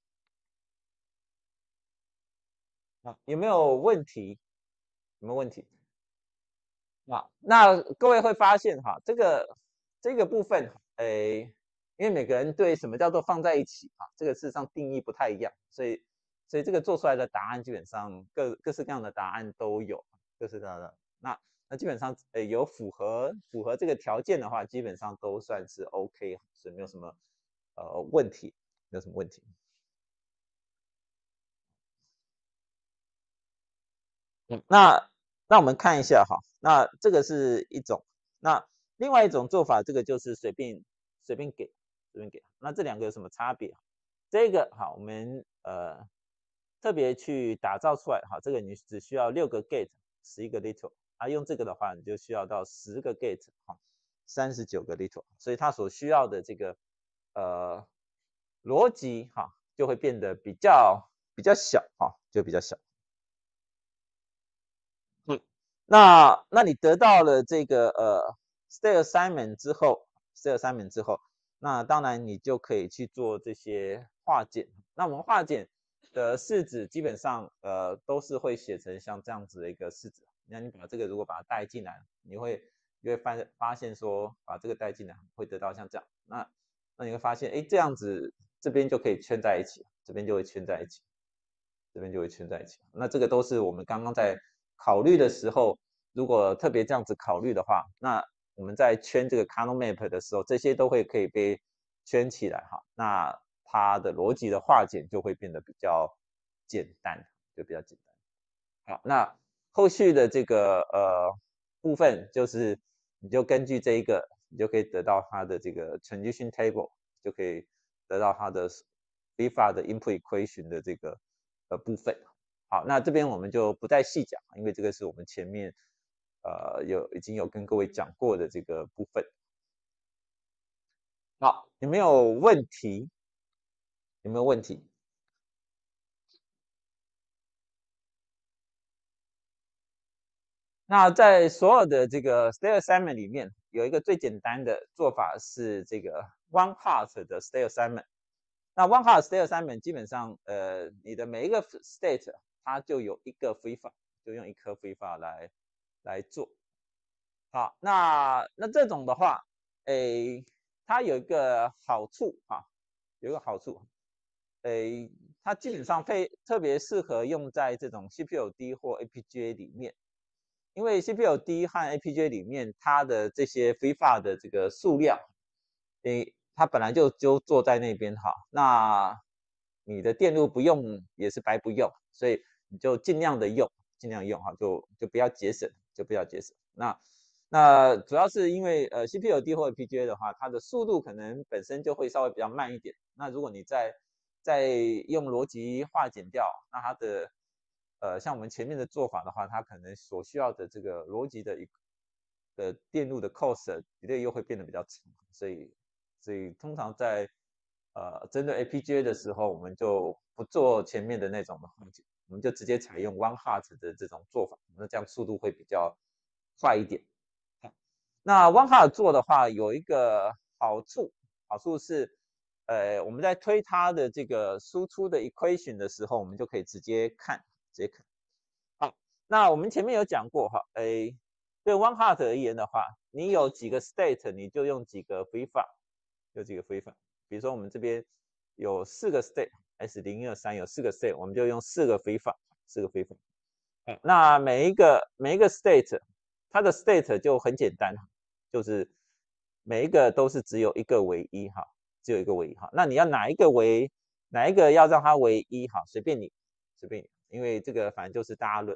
啊，有没有问题？有没有问题？啊，那各位会发现哈，这个部分，因为每个人对什么叫做放在一起啊，这个事实上定义不太一样，所以这个做出来的答案基本上各式各样的答案都有，各式各样的。那基本上有符合这个条件的话，基本上都算是 OK， 所以没有什么问题，没有什么问题。那我们看一下哈，那这个是一种，那另外一种做法，这个就是随便给。那这两个有什么差别？这个好，我们特别去打造出来，好，这个你只需要6个 gate， 11个 little， 啊，用这个的话，你就需要到10个 gate， 好，39个 little， 所以它所需要的这个逻辑哈，就会变得比较小哈，就比较小。那你得到了这个state assignment 之后那当然你就可以去做这些化简。那我们化简的式子基本上都是会写成像这样子的一个式子。那你把这个如果把它带进来，你会发现说把这个带进来会得到像这样。那你会发现，哎，这样子这边就可以圈在一起，这边就会圈在一起。这边就会圈在一起。那这个都是我们刚刚在考虑的时候，如果特别这样子考虑的话，那我们在圈这个 Kernel Map 的时候，这些都会可以被圈起来哈。那它的逻辑的化简就会变得比较简单，就比较简单。好，那后续的这个部分就是你就根据这一个，你就可以得到它的这个 transition table， 就可以得到它的 VFA 的 input equation 的这个部分。好，那这边我们就不再细讲，因为这个是我们前面已经有跟各位讲过的这个部分。好，有没有问题？有没有问题？那在所有的这个 state assignment 里面，有一个最简单的做法是这个 one part 的 state assignment。那 one part state assignment 基本上，你的每一个 state 它就有一个 free file， 就用一颗 free file 来做。好，那这种的话，它有一个好处哈，有一个好处，它基本上特别适合用在这种 CPLD 或 APGA 里面。因为 CPLD 和 APJ 里面，它的这些 free file 的这个数量，它本来就坐在那边哈，那你的电路不用也是白不用，所以你就尽量用哈，就不要节省，那主要是因为CPLD 或 APJ 的话，它的速度可能本身就会稍微比较慢一点。那如果你再用逻辑化简掉，那它的像我们前面的做法的话，它可能所需要的这个逻辑的电路的 cost delay 又会变得比较长，所以通常在针对 APGA 的时候，我们就不做前面的那种的化简，我们就直接采用 one heart 的这种做法，那这样速度会比较快一点。那 one heart 做的话，有一个好处是，我们在推它的这个输出的 equation 的时候，我们就可以直接看。好，那我们前面有讲过哈，对 one heart 而言的话，你有几个 state， 你就用几个 free file， 比如说我们这边有4个 state， S013有4个 state， 我们就用4个 free file。那每一个 state， 它的 state 就很简单，就是每一个都是只有一个为一哈，那你要哪一个要让它为一哈，随便你，因为这个反正就是大家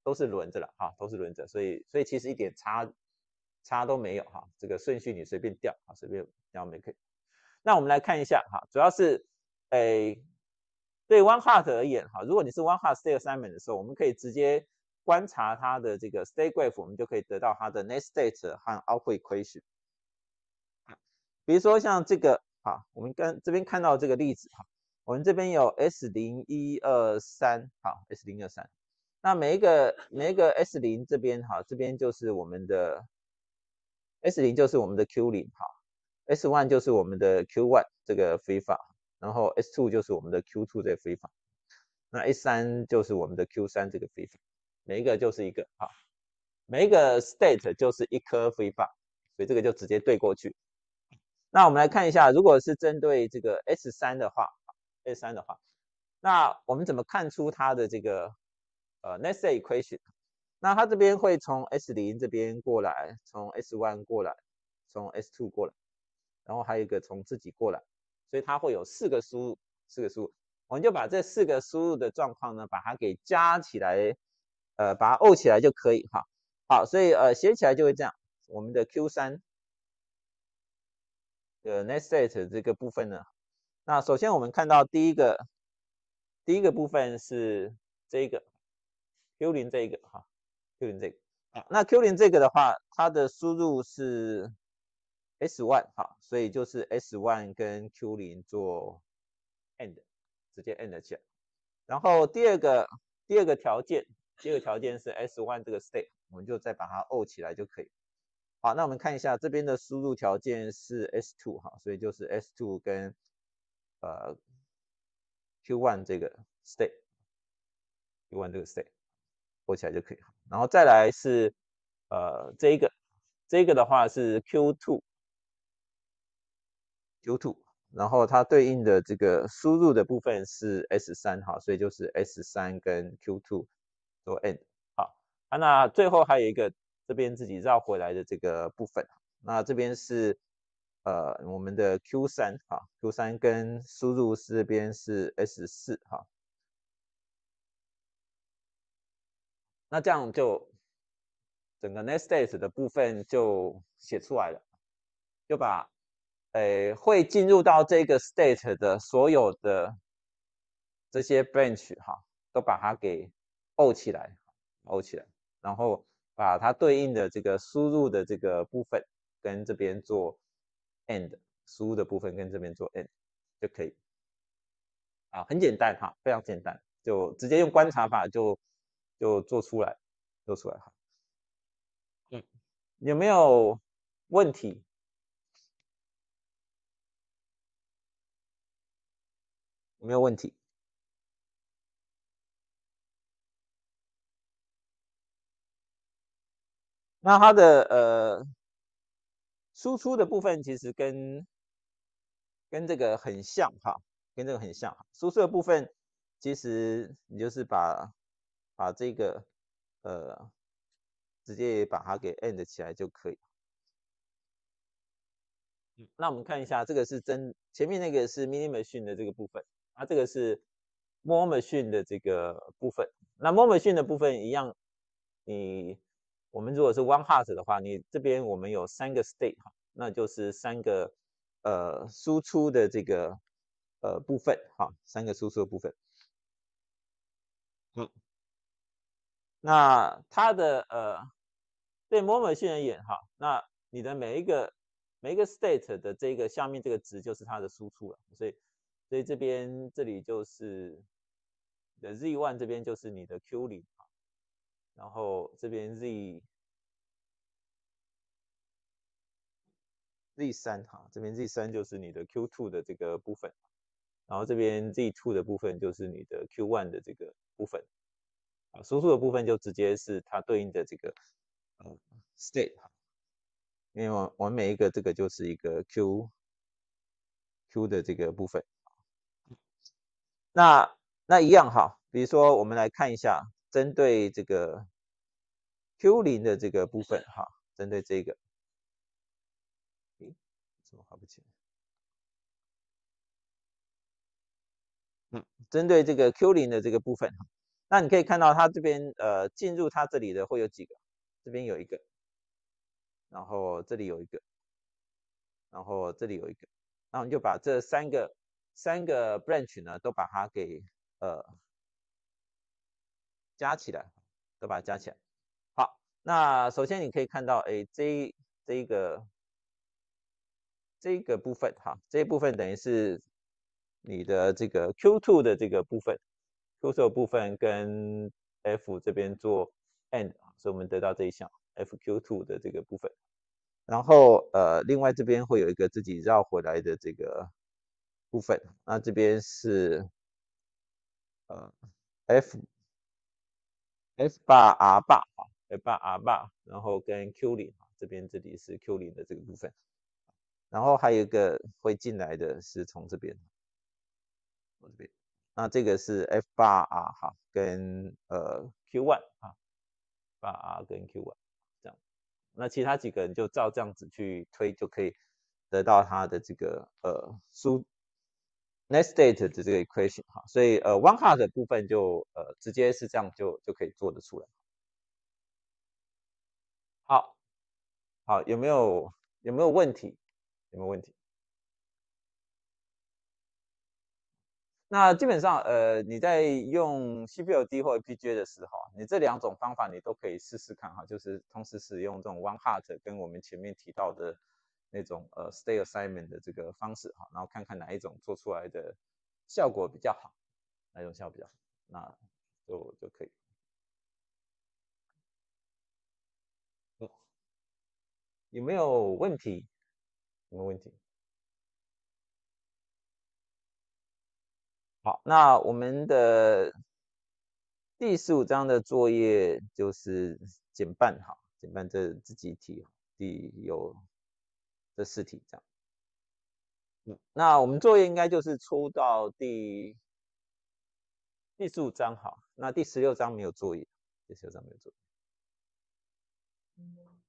都是轮着了哈，都是轮着，所以其实一点差都没有哈，这个顺序你随便调啊，随便调没可以。那我们来看一下哈，主要是诶对 one hot 而言哈，如果你是 one hot state assignment 的时候，我们可以直接观察它的这个 state graph， 我们就可以得到它的 next state 和 output equation。比如说像这个啊，我们这边看到这个例子哈，我们这边有 S0123，好 S023，那每一个 S0这边哈，这边就是我们的 S0就是我们的 Q0 哈，S1 就是我们的 Q1 这个 free fall，然后 S2 就是我们的 Q2 这个 free fall，那 S3 就是我们的 Q3 这个 free fall，每一个就是一个哈，每一个 state 就是一颗 free fall，所以这个就直接对过去。那我们来看一下，如果是针对这个 S3的话，S3的话，那我们怎么看出它的这个next state equation？那它这边会从 S0这边过来，从 S1 过来，从 S2 过来，然后还有一个从自己过来，所以它会有4个输入，4个输入，我们就把这4个输入的状况呢，把它给加起来，把它 O 起来就可以哈。好，所以写起来就会这样，我们的 Q3 的 next state 这个部分呢，那首先我们看到第一个部分是这个 Q0这个哈，Q0这个。好，那 Q0这个的话，它的输入是 S1 好，所以就是 S1 跟 Q0做 AND， 直接 AND 起来。然后第二个条件是 S1 这个 state， 我们就再把它 O 起来就可以。好，那我们看一下这边的输入条件是 S2 哈，所以就是 S2 跟Q1 这个 state，Q1 这个 state O 起来就可以。然后再来是这个的话是 Q2，然后它对应的这个输入的部分是 S3 哈，所以就是 S3 跟 Q2 做 AND 好，那最后还有一个这边自己绕回来的这个部分，那这边是我们的 Q3 哈 ，Q3 跟输入这边是 S4 哈，那这样就整个 next state 的部分就写出来了，就把会进入到这个 state 的所有的这些 branch 哈，都把它给 O 起来，O 起来，然后把它对应的这个输入的这个部分跟这边做 AND， 输入的部分跟这边做 AND 就可以。啊，很简单哈，非常简单，就直接用观察法就做出来哈。有没有问题？有没有问题？那它的输出的部分其实跟这个很像哈，跟这个很像。输出的部分其实你就是把这个直接把它给 AND 起来就可以。那我们看一下，这个是前面那个是 mini machine 的这个部分，它这个是 more machine 的这个部分。那 more machine 的部分一样，我们如果是 one hot 的话，你这边我们有3个 state 哈，那就是3个输出的这个部分哈，3个输出的部分。那它的对 more machine 而言哈，那你的每一个 state 的这个下面这个值就是它的输出了，所以这里就是你的 Z1 这边就是你的 Q0，然后这边 Z3 哈，这边 Z3 就是你的 Q2 的这个部分，然后这边 Z2 的部分就是你的 Q1 的这个部分，啊，输出的部分就直接是它对应的这个state，因为我们每一个这个就是一个 Q 的这个部分。那一样哈，比如说我们来看一下，针对这个 Q0的这个部分哈，针对这个，怎么画不起来？针对这个 Q0的这个部分， 那你可以看到它这边进入它这里的会有几个，这边有一个，然后这里有一个，然后这里有一个，然后你就把这三个branch 呢都把它给加起来，都把它加起来。好，那首先你可以看到，哎，这个部分哈，这一部分等于是你的这个 Q2 的这个部分，Q2 的部分跟 F 这边做 AND，所以我们得到这一项 FQ2 的这个部分。然后另外这边会有一个自己绕回来的这个部分，那这边是呃 F F8R 八啊，F8R 八，然后跟 Q0这边这里是 Q0的这个部分。然后还有一个会进来的是从这边，这边，那这个是 F8R 哈，跟Q1 啊，8R 跟 Q1 这样，那其他几个你就照这样子去推，就可以得到它的这个next state 的这个 equation 哈，所以one hot 的部分就直接是这样就可以做得出来。好，好，有没有问题？有没有问题？那基本上，你在用 CPLD 或 FPGA 的时候，你这两种方法你都可以试试看哈，就是同时使用这种 one hot 跟我们前面提到的那种state assignment 的这个方式哈，然后看看哪一种做出来的效果比较好，哪一种效果比较好，那就可以。有没有问题？有没有问题？好，那我们的第15章的作业就是减半哈，减半这几题，有这4题这样。那我们作业应该就是出到第15章哈，那第16章没有作业，第16章没有作业。